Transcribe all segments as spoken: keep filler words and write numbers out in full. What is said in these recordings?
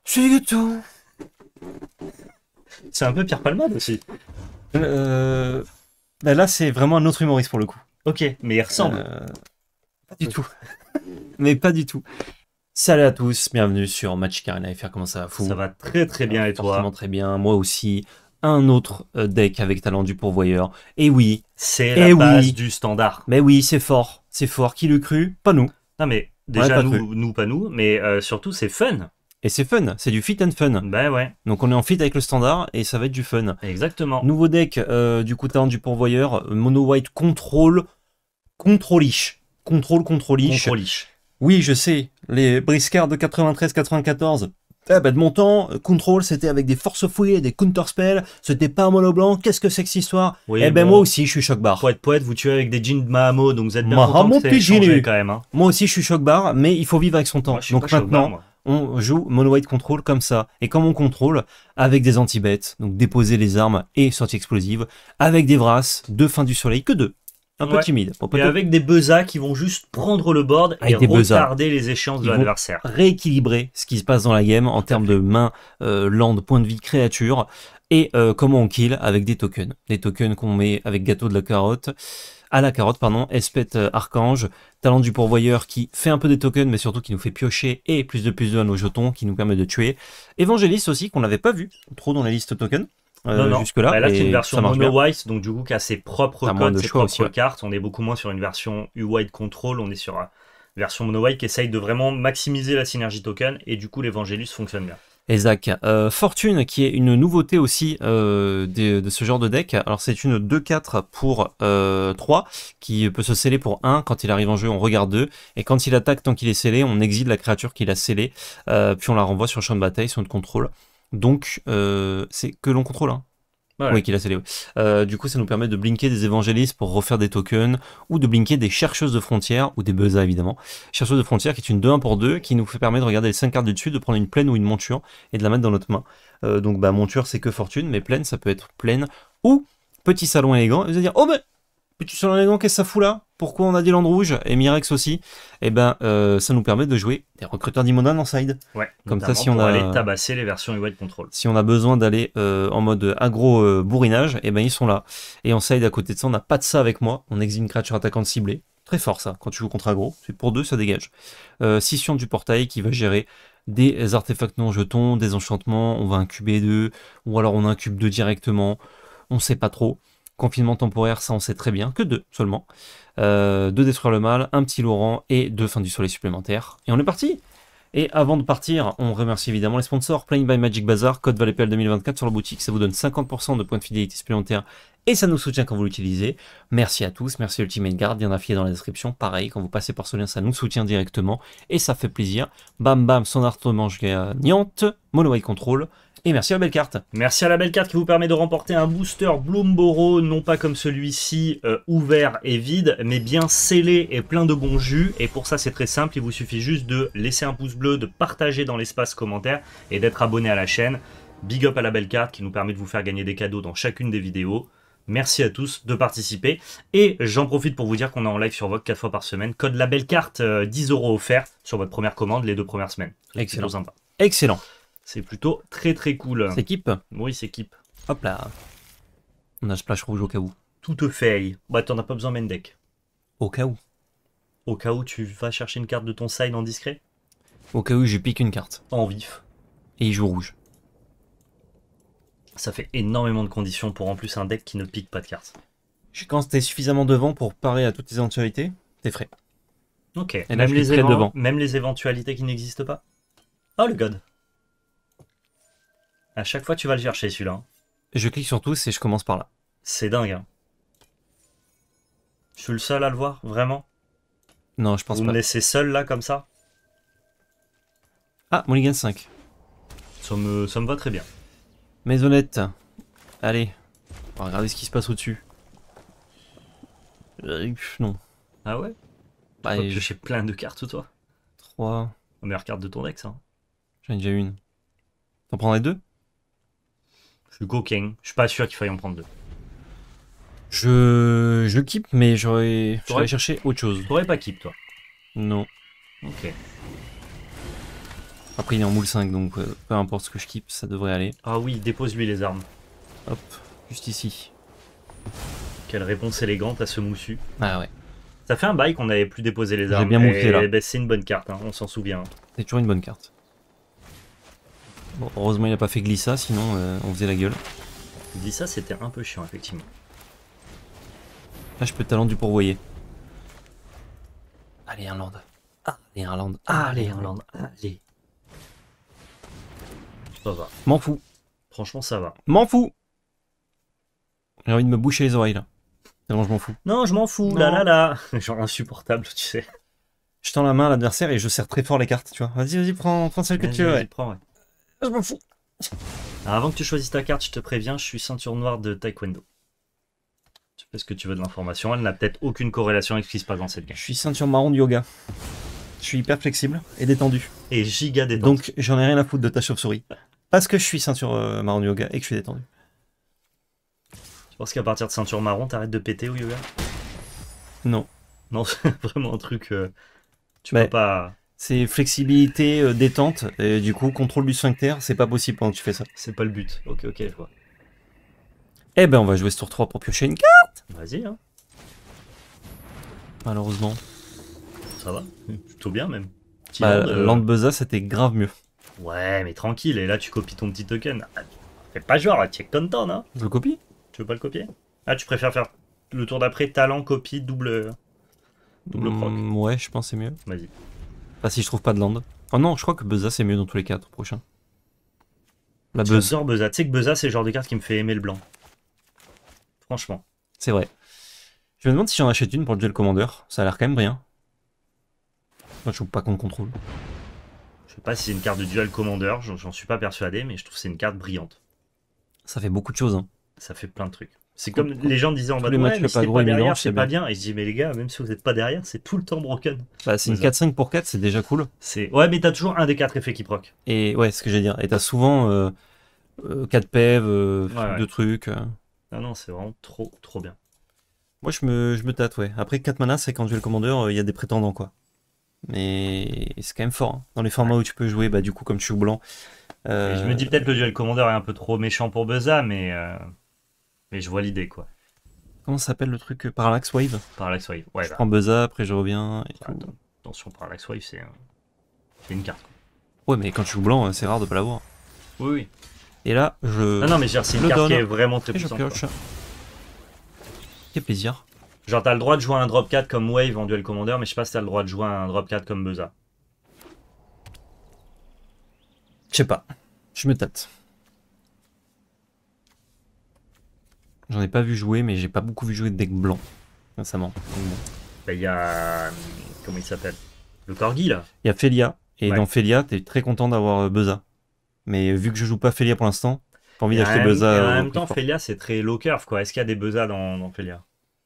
C'est tout. C'est un peu Pierre Palmade aussi. Euh... Bah là, c'est vraiment un autre humoriste pour le coup. Ok, mais il ressemble. Euh... Pas du tout. Mais pas du tout. Salut à tous, bienvenue sur Magic Arena F R. Comment ça va, fou? Ça va très très bien et toi? Forcément très bien. Moi aussi. Un autre euh, deck avec talent du pourvoyeur. Et oui. C'est Et la base oui. du standard. Mais oui, c'est fort. C'est fort. Qui l'eût cru? Pas nous. Non mais Ouais, déjà pas nous, cru. nous pas nous, mais euh, surtout c'est fun. Et c'est fun. C'est du fit and fun. Ben ouais, Donc on est en fit avec le standard et ça va être du fun. exactement. Nouveau deck, euh, du coup, talent du pourvoyeur. Mono white contrôle. Contrôlish. Contrôle, contrôlish. Contrôlish. Oui, je sais. Les briscards de quatre-vingt-treize quatre-vingt-quatorze. Ah bah de mon temps, contrôle c'était avec des force fouillées et des counterspells, c'était pas un mono blanc, qu'est-ce que c'est que cette histoire? Oui, Eh ben bon, moi aussi je suis choc bar. Poète poète, vous tuez avec des jeans de Mahamo, donc vous êtes bien Mahamo content que c'est changé Pidginu. quand même. Hein. Moi aussi je suis choc bar, mais il faut vivre avec son temps. Moi je suis Donc pas choc maintenant, bar, moi. on joue mono white control comme ça. Et comme on contrôle, avec des anti-bêtes, donc déposer les armes et sortie explosive, avec des Vras, deux fins du soleil, que deux. Un peu Ouais. timide. Bon, pas Et tout- avec des buzzas qui vont juste prendre le board Avec et des buzzas. retarder les échéances de Ils vont l'adversaire. rééquilibrer ce qui se passe dans la game en termes de main, euh, land, point de vie, créature, et euh, comment on kill avec des tokens. Des tokens qu'on met avec gâteau de la carotte, à la carotte, pardon, Espète euh, Archange, talent du pourvoyeur qui fait un peu des tokens, mais surtout qui nous fait piocher, et plus de plus de à nos jetons, qui nous permet de tuer. Évangéliste aussi, qu'on n'avait pas vu trop dans la liste tokens. Euh, Non, non. jusque-là, Bah, là, c'est et une version ça marche mono bien. white, donc du coup, qui a ses propres T'as moins codes, de ses choix propres aussi, ouais. cartes. On est beaucoup moins sur une version U-White Control, on est sur une version mono white qui essaye de vraiment maximiser la synergie token, et du coup, l'Evangélus fonctionne bien. Exact. Euh, Fortune, qui est une nouveauté aussi euh, de, de ce genre de deck. Alors c'est une deux quatre pour euh, trois, qui peut se sceller pour un. Quand il arrive en jeu, on regarde deux. Et quand il attaque, tant qu'il est scellé, on exile la créature qu'il a scellée. Euh, puis on la renvoie sur le champ de bataille, sur notre contrôle. Donc euh, c'est que l'on contrôle, hein. Ouais. Oui, qu'il a scellé, oui. Euh, du coup, ça nous permet de blinker des évangélistes pour refaire des tokens, ou de blinker des chercheuses de frontières, ou des buzzas évidemment. Chercheuse de frontières qui est une deux un pour deux, qui nous fait permettre de regarder les cinq cartes du dessus, de prendre une plaine ou une monture, et de la mettre dans notre main. Euh, donc bah monture c'est que fortune, mais plaine ça peut être plaine, ou petit salon élégant, et vous allez dire, oh ben, petit salon élégant, qu'est-ce que ça fout là? Pourquoi on a des landes rouges, et Mirex aussi? Et ben, euh, ça nous permet de jouer des recruteurs d'Imonan en side. Ouais, Comme ça, notamment si on pour a- aller tabasser les versions U-White Control. Si on a besoin d'aller euh, en mode aggro euh, bourrinage, et ben ils sont là. Et en side à côté de ça, on n'a pas de ça avec moi. On exile une créature attaquante ciblée. Très fort ça, quand tu joues contre aggro. C'est pour deux, ça dégage. Euh, Scission du portail qui va gérer des artefacts non jetons, des enchantements. On va incuber deux, ou alors on incube deux directement. On sait pas trop. Confinement temporaire, ça on sait très bien. Que deux seulement. Euh, deux détruire le mal, un petit Laurent et deux fins du soleil supplémentaires. Et on est parti! Et avant de partir, on remercie évidemment les sponsors Playing by Magic Bazaar, code ValetPL deux mille vingt-quatre sur la boutique, ça vous donne cinquante pour cent de points de fidélité supplémentaires et ça nous soutient quand vous l'utilisez. Merci à tous, merci Ultimate Guard, bien affilié dans la description, pareil, quand vous passez par ce lien, ça nous soutient directement et ça fait plaisir. Bam bam, son art manche gagnante, Mono White Control, et merci à la belle carte. Merci à la belle carte qui vous permet de remporter un booster Bloomboro, non pas comme celui-ci, euh, ouvert et vide, mais bien scellé et plein de bons jus. Et pour ça, c'est très simple, il vous suffit juste de laisser un pouce bleu, de partager dans l'espace commentaire et d'être abonné à la chaîne. Big up à la belle carte qui nous permet de vous faire gagner des cadeaux dans chacune des vidéos. Merci à tous de participer. Et j'en profite pour vous dire qu'on est en live sur Vogue quatre fois par semaine. Code la belle carte, euh, dix euros offerts sur votre première commande les deux premières semaines. C'est Excellent. plutôt sympa. Excellent. C'est plutôt très très cool. C'est équipe. Oui, c'est équipe. Hop là. On a splash rouge au cas où. Tout te fait. Bah, t'en as pas besoin main deck. Au cas où. Au cas où tu vas chercher une carte de ton side en discret. Au cas où je pique une carte. En vif. Et il joue rouge. Ça fait énormément de conditions pour en plus un deck qui ne pique pas de cartes. Quand t'es suffisamment devant pour parer à toutes les éventualités, t'es frais. Ok. là, Même je les, cliquerai évent- devant. même les éventualités qui n'existent pas. Oh le god. À chaque fois tu vas le chercher celui-là. hein. Je clique sur tous et je commence par là. C'est dingue. Hein. Je suis le seul à le voir, vraiment. Non, je pense Vous pas. me laissez seul là comme ça. Ah, Mulligan cinq. Ça me, ça me va très bien. Maisonnette. Allez. On va regarder ce qui se passe au-dessus. Euh, non. Ah ouais. Bah, Tu vas j'ai piocher plein de cartes toi. trois. La meilleure carte de ton deck ça. hein. J'en ai déjà une. T'en prendrais deux? Je suis coquin. Je suis pas sûr qu'il faille en prendre deux. Je... Je keep, mais j'aurais... T'aurais- J'aurais cherché autre chose. T'aurais pas keep toi. Non. Ok. Après, il est en moule cinq, donc euh, peu importe ce que je keep, ça devrait aller. Ah oui, dépose-lui les armes. Hop, juste ici. Quelle réponse élégante à ce moussu. Ah ouais. Ça fait un bail qu'on n'avait plus déposé les J'ai armes. bien mouflé, là. Ben, c'est une bonne carte, hein, on s'en souvient. C'est toujours une bonne carte. Bon, heureusement, il a pas fait Glissa, sinon euh, on faisait la gueule. Je dis ça, c'était un peu chiant, effectivement. Là, je peux talent du pourvoyer. Allez, Irlande. Allez, Irlande. Allez, Irlande, allez. Ça va. M'en fous. Franchement, ça va. M'en fous. J'ai envie de me boucher les oreilles, là. Tellement je m'en fous. Non, je m'en fous, Non. là là là. Genre insupportable, tu sais. Je tends la main à l'adversaire et je serre très fort les cartes, tu vois. Vas-y, vas-y, prends, prends celle que tu veux. Vas-y, Ouais. prends, ouais. Je m'en fous. Alors, avant que tu choisisses ta carte, je te préviens, je suis ceinture noire de taekwondo. Tu fais ce que tu veux de l'information, elle n'a peut-être aucune corrélation avec ce qui se passe dans cette game. Je suis ceinture marron de yoga. Je suis hyper flexible et détendu. Et giga détente. Donc, j'en ai rien à foutre de ta chauve-souris. Parce que je suis ceinture euh, marron de yoga et que je suis détendu. Tu penses qu'à partir de ceinture marron, t'arrêtes de péter au yoga? Non. Non, c'est vraiment un truc... euh, tu Ouais. peux pas... C'est flexibilité, euh, détente, et du coup, contrôle du sphincter, c'est pas possible pendant que tu fais ça. C'est pas le but. Ok, ok, je vois. Eh ben, on va jouer ce tour trois pour piocher une carte. Vas-y, hein. Malheureusement. Ça va. Plutôt bien, même. Petit Bah, land, euh, Land Buzza, c'était grave mieux. Ouais, mais tranquille. Et là, tu copies ton petit token. Ah, fais pas genre, check ton temps, hein. Je le copie? Tu veux pas le copier? Ah, tu préfères faire le tour d'après, talent, copie, double... Double proc. Mm, ouais, je pense que c'est mieux. Vas-y. Pas si je trouve pas de land. Oh non, je crois que Buzza, c'est mieux dans tous les quatre prochains. La Buzz, J'adore Buzza. Tu sais que Buzza, c'est le genre de carte qui me fait aimer le blanc. Franchement. c'est vrai. Je me demande si j'en achète une pour le duel commander. Ça a l'air quand même brillant. Moi, je joue pas contre contrôle. Je sais pas si c'est une carte de dual commander, j'en j'en suis pas persuadé, mais je trouve que c'est une carte brillante. Ça fait beaucoup de choses. Hein. Ça fait plein de trucs. C'est comme les gens disaient en mode les matchs ouais, mais pas si t'es gros pas et derrière, mi-blanche, c'est c'est pas bien. Et je dis mais les gars, même si vous êtes pas derrière, c'est tout le temps broken. Bah, c'est une Buzza. quatre cinq pour quatre, c'est déjà cool. C'est ouais, mais t'as toujours un des quatre effets qui proc. Et ouais, c'est ce que j'allais dire. Et t'as souvent euh, euh, quatre P E V, euh, Ouais, ouais. deux trucs. euh. Non non, c'est vraiment trop trop bien. Moi, je me, je me tâte, ouais. Après, quatre mana, c'est qu'en duel commander, il y a des prétendants, quoi. Mais c'est quand même fort. Hein. Dans les formats où tu peux jouer, bah, du coup, comme tu joues blanc. euh, Et je me dis peut-être que le dual commander est un peu trop méchant pour Buzza, mais euh, mais je vois l'idée quoi. Comment ça s'appelle le truc euh, Parallax Wave? Parallax Wave. Ouais. Je Bah, prends Buzza, après je reviens. Et tout. attends, attention, Parallax Wave, c'est un- c'est une carte. Quoi. Ouais, mais quand tu joues blanc, euh, c'est rare de pas l'avoir. Oui oui. Et là, je. Non non, mais genre, c'est une le carte donne. qui est vraiment très Et je puissante. pioche. quoi. Quel plaisir. Genre t'as le droit de jouer un drop quatre comme Wave en duel commander, mais je sais pas si t'as le droit de jouer un drop quatre comme Buzza. Je sais pas. Je me tâte. J'en ai pas vu jouer, mais j'ai pas beaucoup vu jouer de deck blanc récemment. Donc bon. Bah il y a... euh, Comment il s'appelle? Le Corgi là. Il y a Felia, et Ouais. dans Felia, t'es très content d'avoir euh, Buzza. Mais vu que je joue pas Felia pour l'instant, j'ai pas envie Et en d'acheter même, Buzza. et en euh, même au temps, prix fort. Felia c'est très low curve quoi. Est-ce qu'il y a des Buzza dans, dans Felia?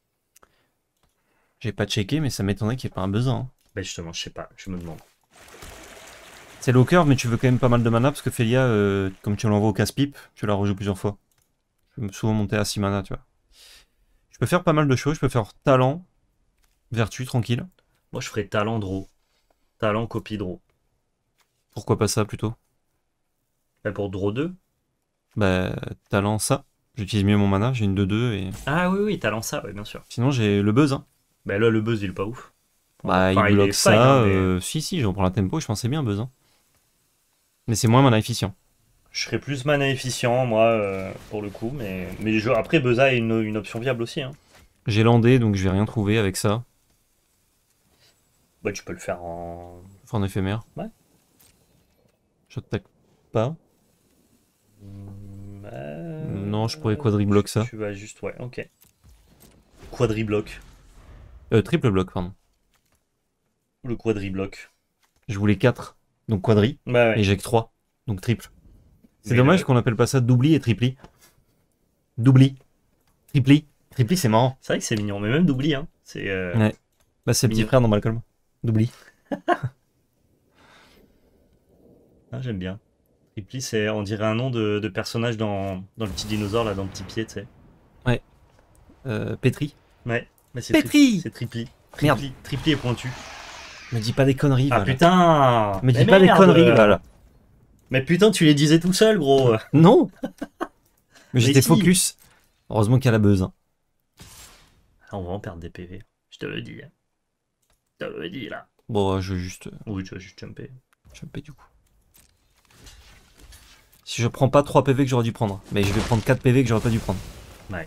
J'ai pas checké, mais ça m'étonnerait qu'il n'y ait pas un Buzza. Hein. Bah justement, je sais pas, je me demande. C'est low curve, mais tu veux quand même pas mal de mana, parce que Felia, euh, comme tu l'envoies au casse-pipe, tu la rejoues plusieurs fois. Je peux souvent monter à six mana, tu vois. Je peux faire pas mal de choses, je peux faire talent, vertu, tranquille. Moi je ferais talent draw. Talent copie draw. Pourquoi pas ça plutôt? Bah pour draw deux. Bah, talent ça. J'utilise mieux mon mana, j'ai une deux deux et. Ah oui oui, talent ça, ouais bien sûr. Sinon, j'ai le buzz. Hein. Bah là le buzz il est pas ouf. Bah, Enfin, il bloque est ça. fine, hein, mais euh, Si, si, j'en prends la tempo, je pensais bien buzz. Hein. Mais c'est moins mana efficient. je serais plus mana efficient moi euh, pour le coup, mais, mais je... après Buzza est une, une option viable aussi. Hein. J'ai landé, donc je vais rien trouver avec ça. Bah tu peux le faire en... Enfin, en éphémère. Ouais. J'attaque pas. Euh... Non, je pourrais quadriblock ça. Tu vas juste, ouais, ok. Quadriblock. Euh, triple bloc, pardon. Le quadriblock. Je voulais quatre, donc quadri, Bah ouais. et j'ai que trois, donc triple. C'est Mais dommage le- qu'on appelle pas ça doubli et tripli. Doubli, tripli, tripli c'est marrant. C'est vrai que c'est mignon, mais même d'oubli, hein. C'est. euh, Ouais. Bah c'est le petit Mignon. frère dans Malcolm. Doubli. ah, j'aime bien. Tripli, c'est, on dirait un nom de, de personnage dans, dans le petit dinosaure, là, dans le petit pied, tu sais. Euh, Petri. Ouais, mais c'est Petri tri- C'est Tripli. Tripli. Merde. Tripli est pointu. Me dis pas des conneries, Ah Val. putain Me dis Mais pas des merde conneries, Val. Mais putain, tu les disais tout seul, gros. Non. Mais j'étais si. focus. Heureusement qu'il y a la buzz. Hein. Ah, on va en perdre des P V. Je te le dis. Hein. Je te le dis, là. Bon, je vais juste... Oui, tu vas juste jumper. Jumper du coup. Si je prends pas trois P V que j'aurais dû prendre. Mais je vais prendre quatre P V que j'aurais pas dû prendre. Ouais.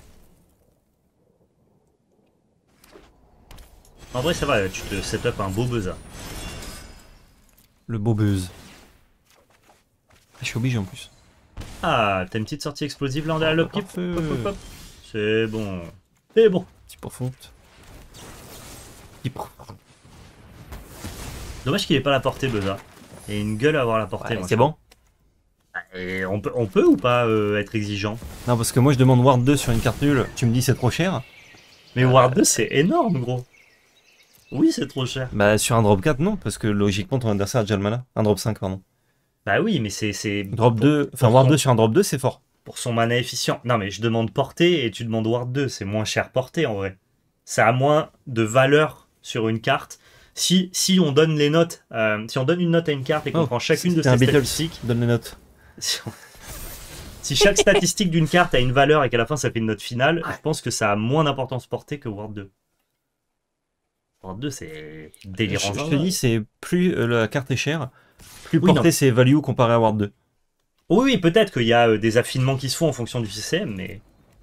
En vrai, ça va, tu te set up un beau buzzer. Le beau buzz. Ah, je suis obligé en plus. Ah, t'as une petite sortie explosive là en derrière Ah, le petit. parfait. Hop, hop, hop. C'est bon. C'est bon. Petit profonte. Petit profonte. Dommage qu'il ait pas la portée, buzzer. Il a une gueule à avoir la portée. Ouais, moi, c'est je bon. Et on peut, on peut ou pas euh, être exigeant? Non, parce que moi je demande Ward deux sur une carte nulle. Tu me dis c'est trop cher. Mais Euh, Ward deux, c'est énorme, gros. Oui, c'est trop cher. Bah sur un drop quatre, non. Parce que logiquement ton adversaire a déjà le mana. Un drop cinq, pardon. Bah oui, mais c'est... c'est Drop pour- deux. Enfin, pour Ward son- deux sur un drop deux, c'est fort. Pour son mana efficient. Non, mais je demande portée et tu demandes Ward deux. C'est moins cher portée, en vrai. Ça a moins de valeur sur une carte. Si, si on donne les notes... euh, si on donne une note à une carte et qu'on Oh, prend chacune de c'était ses un Beatles. statistiques... Donne les notes. Si, on- si chaque statistique d'une carte a une valeur et qu'à la fin ça fait une note finale, je pense que ça a moins d'importance portée que Ward deux. Ward deux, c'est Je, délirant. je te dis, c'est plus euh, la carte est chère, plus Oui, portée non. c'est value comparé à Ward deux. Oui, oui, peut-être qu'il y a euh, des affinements qui se font en fonction du C C M, mais...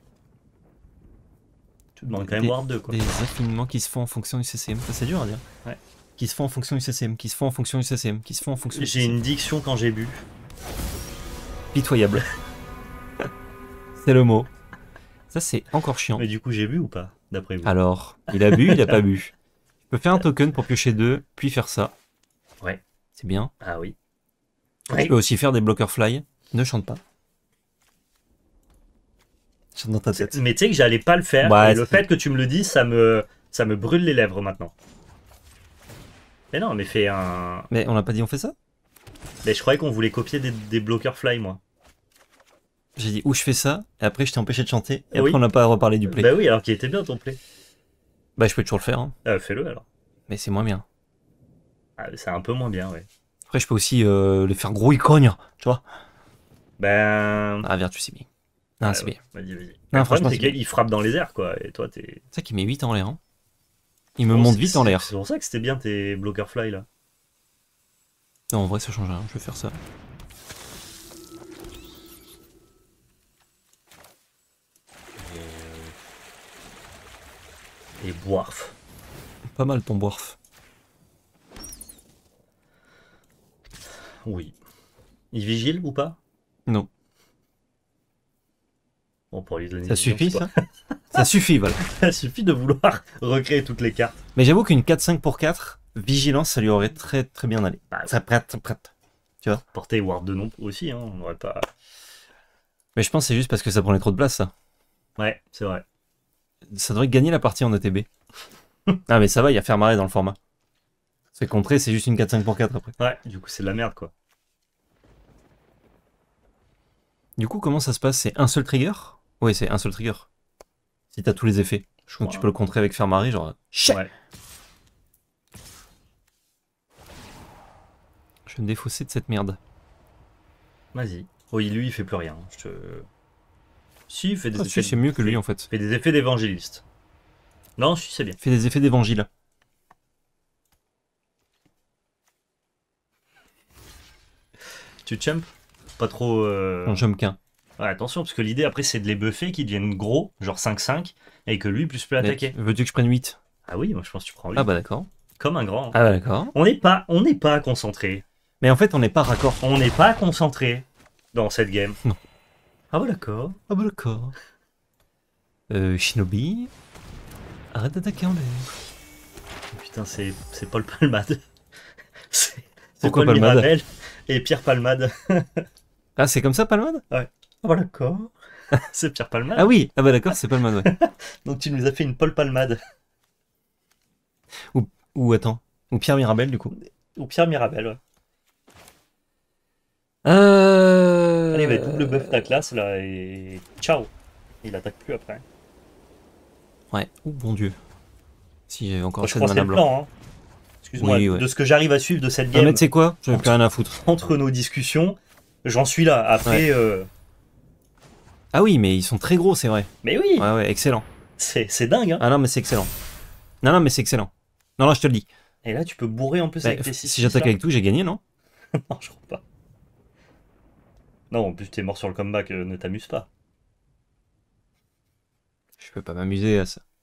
Tu demandes quand même Des- Ward deux, quoi. Des affinements qui se font en fonction du C C M. Ça, c'est dur à dire. Ouais. Qui se font en fonction du C C M, qui se font en fonction du C C M, qui se font en fonction du J'ai C C M. une diction quand j'ai bu. Pitoyable. C'est le mot. Ça, c'est encore chiant. Mais du coup, j'ai bu ou pas, d'après vous? Alors, il a bu, il a pas bu. Je peux faire un token pour piocher deux, puis faire ça. Ouais. C'est bien. Ah oui. Je peux aussi faire des blockers fly. Ne chante pas. Chante dans ta tête. Mais tu sais que j'allais pas le faire, Ouais, et le c'est- fait que tu me le dis, ça me, ça me brûle les lèvres maintenant. Mais non, mais fais un... Mais on n'a pas dit on fait ça? Mais je croyais qu'on voulait copier des, des bloqueurs fly, moi. J'ai dit où je fais ça, et après je t'ai empêché de chanter, et Oui. après on n'a pas reparlé du play. Bah oui, alors qu'il était bien ton play. Bah je peux toujours le faire, hein. Euh, fais-le alors. Mais c'est moins bien. Ah, c'est un peu moins bien, ouais. Après je peux aussi euh, les faire gros icognes, tu vois. Ben... Ah Virtus c'est bien. Non, Ah, c'est ouais. bien. Vas-y, vas-y. Non, Le franchement, problème, c'est c'est bien. qu'il frappe dans les airs, quoi. Et toi, t'es... C'est ça qui met huit en l'air. Hein. Il me Bon, monte c'est- vite en l'air. C'est pour ça que c'était bien tes bloqueurs fly, là. Non, en vrai ça change rien, je vais faire ça. Et boirf. Pas mal ton boirf. Oui. Il vigile ou pas? Non. Bon, pour lui donner Ça une vision, suffit c'est ça Ça suffit, voilà. pas- Ça suffit de vouloir recréer toutes les cartes. Mais j'avoue qu'une quatre cinq pour quatre, vigilance, ça lui aurait très très bien allé. Bah, Ça prête, prête. Porter Ward deux non aussi, hein. On n'aurait pas... Mais je pense que c'est juste parce que ça prenait trop de place, ça. Ouais, c'est vrai. Ça devrait gagner la partie en E T B. Ah, mais ça va, il y a faire marrer dans le format. C'est contré, c'est juste une quatre cinq pour quatre après. Ouais, du coup, c'est de la merde, quoi. Du coup, comment ça se passe? C'est un seul trigger? Oui, c'est un seul trigger. Si t'as tous les effets. Je Donc crois. tu peux le contrer avec faire marrer, genre. Chut. Ouais. Je vais me défausser de cette merde. Vas-y. Oui, lui, il fait plus rien. Je te... Si, il fait des Ah, effets... si, c'est mieux que lui en fait. Il fait des effets d'évangéliste. Non, si, c'est bien. Il fait des effets d'évangile. Tu champ Pas trop... euh, En jump qu'un. Ouais, attention, parce que l'idée, après, c'est de les buffer, qu'ils deviennent gros, genre cinq cinq, et que lui puisse plus attaquer. Veux-tu que je prenne huit? Ah oui, moi, je pense que tu prends lui. Ah bah d'accord. Comme un grand. Ah bah d'accord. On n'est pas, on n'est pas concentré. Mais en fait, on n'est pas raccord. On n'est pas concentré dans cette game. Non. Ah bah d'accord. Ah bah d'accord. Euh, Shinobi. Arrête d'attaquer en l'air. Putain, c'est c'est Paul Palmade. C'est c'est Pourquoi Paul Palmade Mirabel et Pierre Palmade. Ah, c'est comme ça, Palmade? Ah bah d'accord. C'est Pierre Palmade. Ah oui, ah bah d'accord, c'est Palmade, ouais. Donc tu nous as fait une Paul Palmade. Ou attends, ou Pierre Mirabel du coup. Ou Pierre Mirabel, ouais. Euh... Allez, va double buff ta classe là et ciao. Il attaque plus après. Ouais, oh bon dieu. Si j'ai encore Moi, je assez de crois que c'est mana le blanc. plan, hein. Excuse-moi, Oui, ouais. de ce que j'arrive à suivre de cette Ah game mais tu sais quoi? J'en ai plus rien à foutre. entre nos discussions, J'en suis là. Après. Ouais. euh, Ah oui, mais ils sont très gros, c'est vrai. Mais oui, Ouais, ouais, excellent. c'est c'est dingue. Hein. Ah non, mais c'est excellent. Non, non, mais c'est excellent. Non, non, je te le dis. Et là, tu peux bourrer en plus Bah, avec tes f- six. si j'attaque avec tout, j'ai gagné, non? Non, je crois pas. Non, en plus, t'es mort sur le comeback, euh, ne t'amuse pas. Je peux pas m'amuser à ça.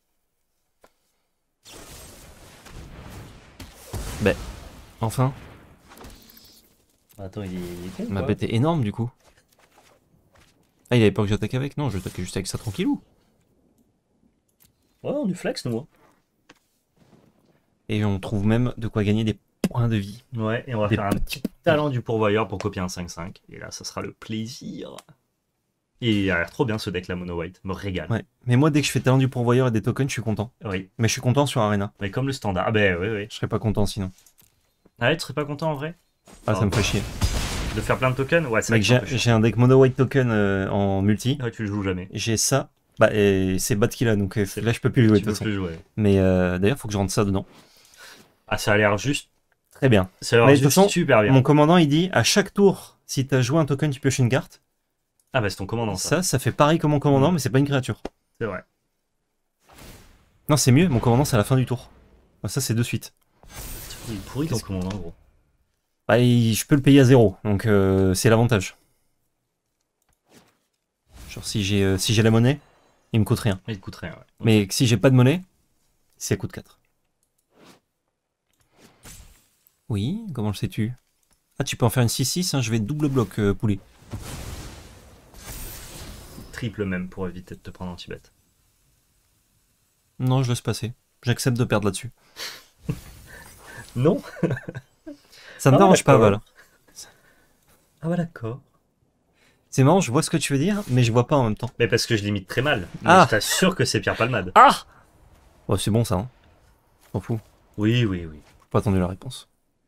Bah, enfin, Attends, il est, il est con, ma quoi. bête est énorme du coup. Ah, il avait peur que j'attaque avec? Non, je attaquais juste avec ça tranquillou. Ouais, on du flex, nous. Hein. Et on trouve même de quoi gagner des points de vie. Ouais, et on va Des faire un petit talent du pourvoyeur pour copier un cinq cinq. Et là, ça sera le plaisir. Et il a l'air trop bien ce deck, la mono white. Me régale. Ouais. Mais moi, dès que je fais talent du pourvoyeur et des tokens, je suis content. Oui, Mais je suis content sur Arena. mais comme le standard. Ah, ben oui, oui. Je serais pas content sinon. Ah ouais, tu serais pas content en vrai Ah, ça Oh. me fait chier. de faire plein de tokens? Ouais, c'est vrai Mec, que c'est un j'ai peu chiant. j'ai un deck mono white token euh, en multi. Ouais, tu le joues jamais. J'ai ça. Bah, et c'est bad qu'il a, donc euh, C'est- là, je peux plus le jouer Tu de peux toute façon. plus jouer. Mais euh, d'ailleurs, faut que je rentre ça dedans. Ah, ça a l'air juste. Très bien. Ça a l'air Mais de toute juste façon, super bien. Mon commandant, il dit à chaque tour, si t'as joué un token, tu pioches une carte. Ah, bah c'est ton commandant, ça. Ça, ça fait pareil comme mon commandant, Mm. mais c'est pas une créature. C'est vrai. Non, c'est mieux, mon commandant, c'est à la fin du tour. Ah, ça, c'est de suite. Il est pourri ton Qu'est-ce- commandant, gros. Bah, il- je peux le payer à zéro, donc euh, c'est l'avantage. Genre, si j'ai euh, si j'ai la monnaie, il me coûte rien. Il te coûte rien, ouais. Mais si j'ai pas de monnaie, ça coûte quatre. Oui, comment le sais-tu? Ah, tu peux en faire une six six, hein, je vais double bloc, euh, poulet. Triple même pour éviter de te prendre anti-bet. Non, je laisse passer. J'accepte de perdre là-dessus. Non. Ça me Ah, dérange pas, d'accord. voilà. Ah bah d'accord. C'est marrant, je vois ce que tu veux dire, mais je vois pas en même temps. Mais parce que je l'imite très mal. Mais Ah. je t'assure que c'est Pierre Palmade. Ah Oh, c'est bon ça, hein. M'en fous. Oui, oui, oui. J'ai pas attendu la réponse.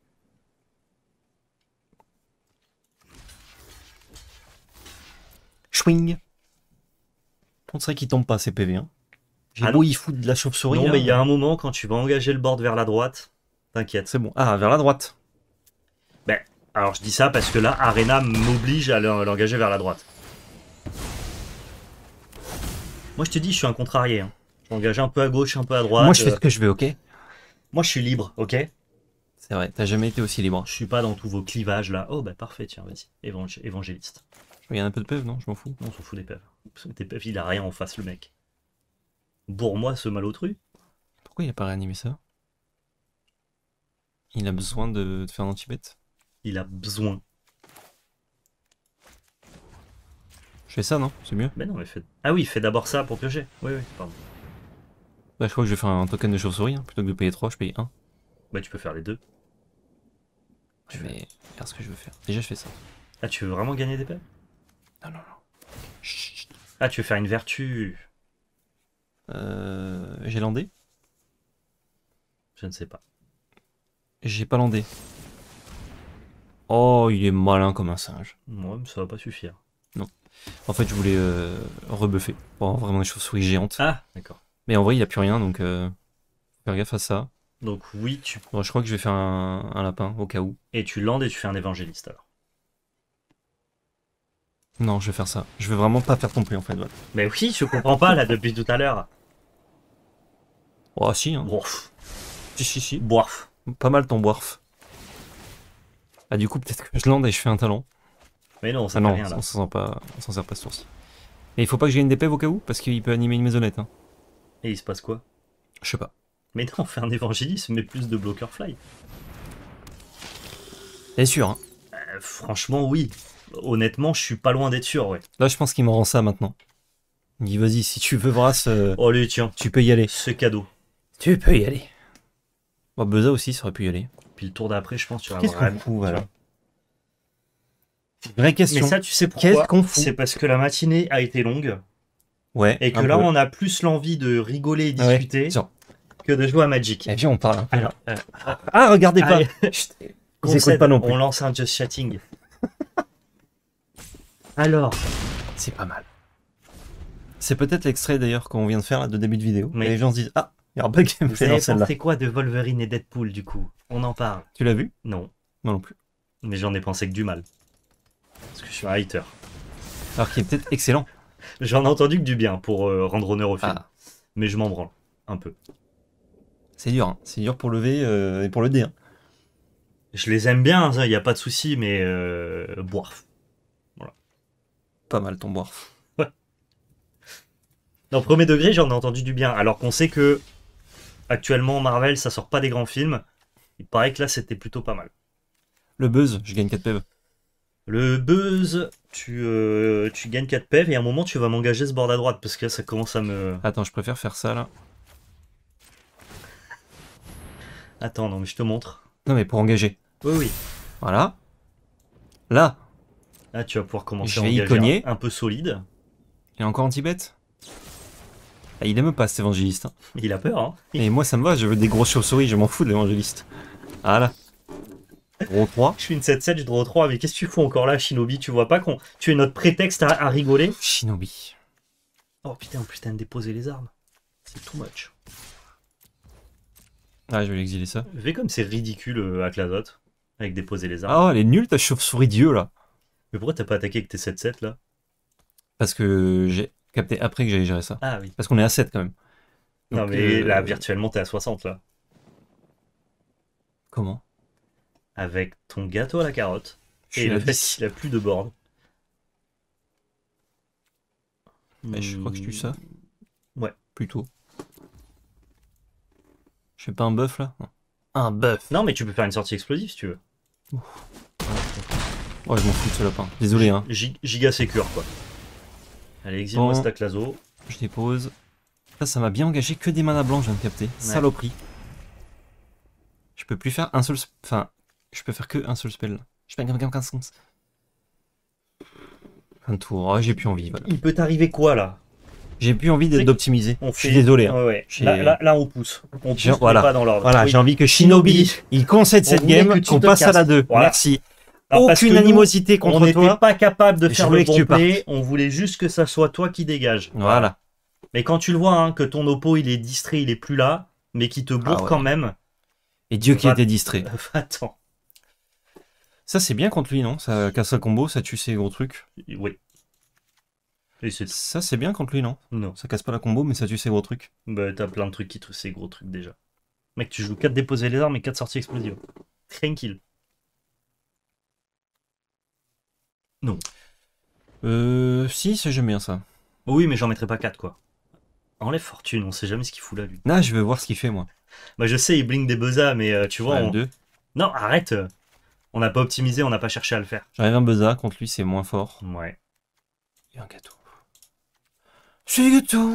Schwing. On dirait qu'il tombe pas ces P V. Hein. J'ai Ah beau non. y foutre de la chauve-souris. Non, là, mais il y a un moment quand tu vas engager le board vers la droite, t'inquiète. C'est bon. Ah, vers la droite. Ben, alors je dis ça parce que là, Arena m'oblige à l'en- l'engager vers la droite. Moi, je te dis, je suis un contrarié. Hein. Je vais engager un peu à gauche, un peu à droite. Moi, je fais euh, ce que je veux, ok? Moi, je suis libre, ok? C'est vrai, t'as jamais été aussi libre. Je suis pas dans tous vos clivages là. Oh, bah parfait, tiens, vas-y. Évang- Évangéliste. Je regarde un peu de P E V, non? Je m'en fous. Non, on s'en fout des pèves. Des pèves, il a rien en face, le mec. Bourre-moi ce malotru. Pourquoi il a pas réanimé ça? Il a besoin de, de faire un anti-bet. Il a besoin. Je fais ça, non? C'est mieux. Mais non, mais fait. Ah oui, fais d'abord ça pour piocher. Oui, oui, pardon. Bah, je crois que je vais faire un token de chauve-souris. Hein. Plutôt que de payer trois, je paye un. Bah, tu peux faire les deux. Je vais faire ce que je veux faire. Déjà, je fais ça. Ah, tu veux vraiment gagner des pèves? Non, non, non. Chut. Ah, tu veux faire une vertu? Euh, j'ai landé? Je ne sais pas. J'ai pas landé. Oh, il est malin comme un singe. Moi, ça va pas suffire. En fait, je voulais euh, rebuffer pour avoir vraiment des chauves-souris géantes. Ah, d'accord. Mais en vrai, il a plus rien, donc euh, faut faire gaffe à ça. Donc oui, tu Bon, je crois que je vais faire un, un lapin au cas où. et tu landes et tu fais un évangéliste alors. Non, je vais faire ça. Je vais vraiment pas faire tomber en fait. Voilà. Mais oui, je comprends pas là depuis tout à l'heure. Oh, si, hein. Bof, Si, si, si. bof. Pas mal ton boirf. Ah, du coup, peut-être que je lande et je fais un talent. Mais non, ça Ah fait non, rien là. on s'en sert pas, on s'en sert pas ce tour-ci. Et il faut pas que je gagne des P E V au cas où, parce qu'il peut animer une maisonnette. Hein. Et il se passe quoi? Je sais pas. Mais non, fais un évangéliste, mais plus de blocker fly. T'es sûr, hein. Euh, franchement, oui. Honnêtement, je suis pas loin d'être sûr, ouais. Là, je pense qu'il m'en rend ça maintenant. Il dit, vas-y, si tu veux, Vras, euh, Oh, allez, tiens, tu peux y aller. c'est cadeau. Tu peux y aller. Bon, Beza aussi, ça aurait pu y aller. Puis le tour d'après, je pense que tu vas Qu'est-ce avoir qu'on un- fout, voilà. Vraie question. Mais ça, tu sais Qu'est-ce pourquoi? qu'on fout? C'est parce que la matinée a été longue Ouais. et que un là, peu. on a plus l'envie de rigoler et Ouais. discuter Genre, que de jouer à Magic. eh, viens, on parle un peu. Alors, euh, Ah, regardez pas. allez, Chut, ils concède, écoutent pas non plus. on lance un just chatting. Alors, C'est pas mal. C'est peut-être l'extrait d'ailleurs qu'on vient de faire là, de début de vidéo. Oui. Et les gens se disent, ah, il y aura pas de vous gameplay dans avez celle-là. pensé quoi de Wolverine et Deadpool du coup? On en parle. Tu l'as vu? Non, Moi non plus. mais j'en ai pensé que du mal. Parce que je suis un hater. Alors qu'il est peut-être excellent. J'en ai entendu que du bien pour euh, rendre honneur au film. Ah, Mais je m'en branle. Un peu. c'est dur, hein. C'est dur pour le V euh, et pour le D. Hein. Je les aime bien, il n'y a pas de souci, mais euh, boire. Pas mal ton boire. Dans premier degré, j'en ai entendu du bien. Alors qu'on sait que actuellement Marvel, ça sort pas des grands films. Il paraît que là, c'était plutôt pas mal. Le buzz, je gagne quatre P V. Le buzz, tu, euh, tu gagnes quatre P V et à un moment, tu vas m'engager ce board à droite parce que là, ça commence à me. Attends, je préfère faire ça là. Attends, non, mais je te montre. Non, mais pour engager. Oui, oui. Voilà. Là, Là, tu vas pouvoir commencer Je à vais y engager cogner. un, un peu solide. il est encore anti-bet. Ah, il aime pas cet évangéliste. Hein. Il a peur, hein. Et moi, ça me va, je veux des grosses chauves-souris, je m'en fous de l'évangéliste. Voilà. Gros trois. Je suis une sept sept, je draw trois, mais qu'est-ce que tu fous encore là, Shinobi? Tu vois pas qu'on. Tu es notre prétexte à, à rigoler? Shinobi. Oh putain, en plus, t'as déposé les armes. C'est too much. Ah, je vais l'exiler ça. Vu comme c'est ridicule euh, à Clazote, avec déposer les armes. Ah, elle est nulle ta chauve-souris Dieu là. Mais pourquoi t'as pas attaqué avec tes sept sept là? Parce que j'ai capté après que j'allais gérer ça. Ah oui. Parce qu'on est à sept quand même. Non Donc, mais euh, là, virtuellement, t'es à soixante là. Comment? Avec ton gâteau à la carotte. Je Et suis le à fait dix. qu'il a plus de board. Mais je crois que je tue ça. Ouais. Plutôt. Je fais pas un buff là? Non. Un buff. Non mais tu peux faire une sortie explosive si tu veux. Ouais, je m'en fous de ce lapin. Désolé, hein. Gi- giga sécure quoi. Allez, exile-moi Bon. cet Aclazo. Je dépose. Ça, ça m'a bien engagé que des manas blancs, je viens de capter. Saloperie. Je peux plus faire un seul... sp- Enfin, je peux faire que un seul spell. Je peux pas quinze secondes. Un tour. Oh, j'ai plus envie, voilà. Il peut t'arriver quoi là? J'ai plus envie C'est- d'être d'optimiser. On Je suis fait- désolé. hein. Ouais, ouais. J'ai- Là, là, là, on pousse. On pousse, J'ai- mais voilà. pas dans l'ordre. Voilà, Oui. j'ai envie que Shinobi, il concède On cette voulait que game, tu qu'on te passe à la casses. deux. Voilà. Merci. Alors, parce Aucune que nous, animosité on contre n'était toi. pas capable de Je faire voulais le que bon tu partes. play, on voulait juste que ça soit toi qui dégage. Voilà. Mais quand tu le vois, hein, que ton oppo il est distrait, il est plus là, mais qui te bourre Ah ouais. quand même, Et Dieu qui Va- était distrait. attends. Ça, c'est bien contre lui, non? Ça casse un combo, ça tue ses gros trucs. Oui. Et c'est tout. Ça, c'est bien contre lui, non? Non. Ça casse pas la combo, mais ça tue ses gros trucs. Bah, t'as plein de trucs qui te ces gros trucs déjà. Mec, tu joues quatre déposer les armes et quatre sorties explosives. Tranquille. Non. Euh, si, ça j'aime bien ça. Oui, mais j'en mettrai pas quatre quoi. Enlève fortune, on sait jamais ce qu'il fout là lui. Là, je veux voir ce qu'il fait, moi. Bah, je sais, il blink des buzzas, mais euh, tu vois. Ouais, on- deux. Non, arrête. euh, On n'a pas optimisé, on n'a pas cherché à le faire. J'arrive un buzzer, contre lui, c'est moins fort. Ouais. Et un gâteau. C'est du gâteau.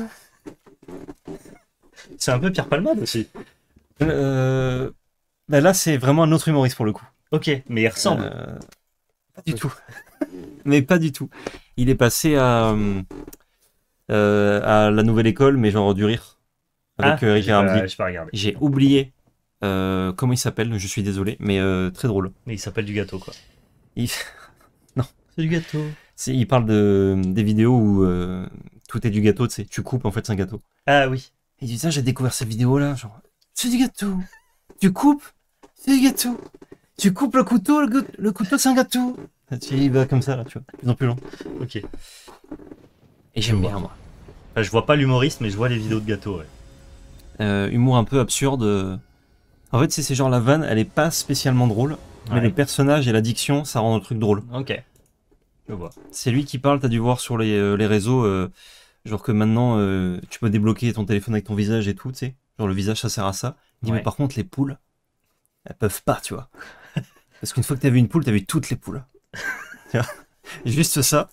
C'est un peu Pierre Palmade aussi. Euh... Bah là, c'est vraiment un autre humoriste pour le coup. Ok, mais il ressemble. Euh, Pas du tout. Mais pas du tout. Il est passé à, euh, euh, à la nouvelle école, mais genre du rire. Avec Ah, euh, Eric j'ai et pas, Ramsey. j'ai pas regardé. J'ai oublié euh, comment il s'appelle, je suis désolé, mais euh, très drôle. Mais il s'appelle du gâteau quoi. Il, C'est du gâteau. c'est- il parle de, des vidéos où euh, tout est du gâteau, tu sais. Tu coupes, en fait, c'est un gâteau. Ah oui. Il dit, ça, j'ai découvert cette vidéo-là, genre, c'est du gâteau. Tu coupes, c'est du gâteau. Tu coupes le couteau, le, gu- le couteau, c'est un gâteau. Il va comme ça, là, tu vois, de plus en plus long. Ok. Et j'aime bien, moi. Enfin, je vois pas l'humoriste, mais je vois les vidéos de gâteau. Ouais. Euh, humour un peu absurde. euh. En fait, c'est c'est genre la vanne, elle est pas spécialement drôle, mais Ouais. le personnage et la diction, ça rend le truc drôle. Ok. Je vois. C'est lui qui parle, t'as dû voir sur les, euh, les réseaux, euh, genre que maintenant, euh, tu peux débloquer ton téléphone avec ton visage et tout, tu sais. Genre le visage, ça sert à ça. Il dit, Ouais. mais par contre, les poules, elles peuvent pas, tu vois. Parce qu'une fois que t'as vu une poule, t'as vu toutes les poules. Tu vois. Juste ça.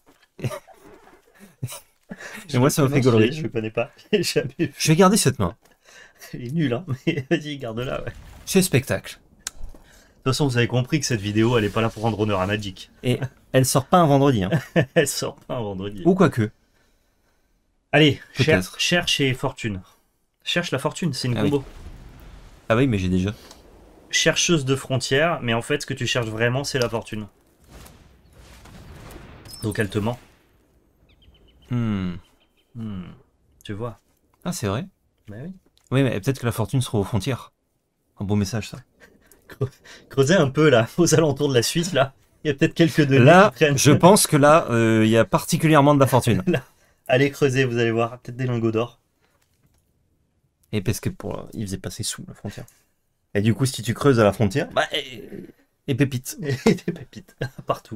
Et moi, ça m'a fait Non, gaulerie. Je le connais pas. J'ai jamais vu. Je vais garder cette main. Il est nul, hein. Mais vas-y, garde-la, ouais. De C'est spectacle. toute façon, vous avez compris que cette vidéo, elle est pas là pour rendre honneur à Magic. Et elle sort pas un vendredi, hein. Elle sort pas un vendredi. Ou quoique. Allez, cher- Peut-être. cherche et fortune. Cherche la fortune, c'est une Ah oui. combo. Ah oui, mais j'ai déjà. Chercheuse de frontières, mais en fait, ce que tu cherches vraiment, c'est la fortune. Donc elle te ment. Hmm. Hmm. Tu vois. Ah, c'est vrai. Bah oui. Oui, mais peut-être que la fortune sera aux frontières. Un beau message, ça. Creusez un peu là, aux alentours de la Suisse là. Il y a peut-être quelques données Là, qui traînent. je pense que là, euh, il y a particulièrement de la fortune. Allez creuser, vous allez voir. Peut-être des lingots d'or. Et parce que pour, il faisait passer sous la frontière. Et du coup, si tu creuses à la frontière, bah, et, et pépites. Et des pépites partout.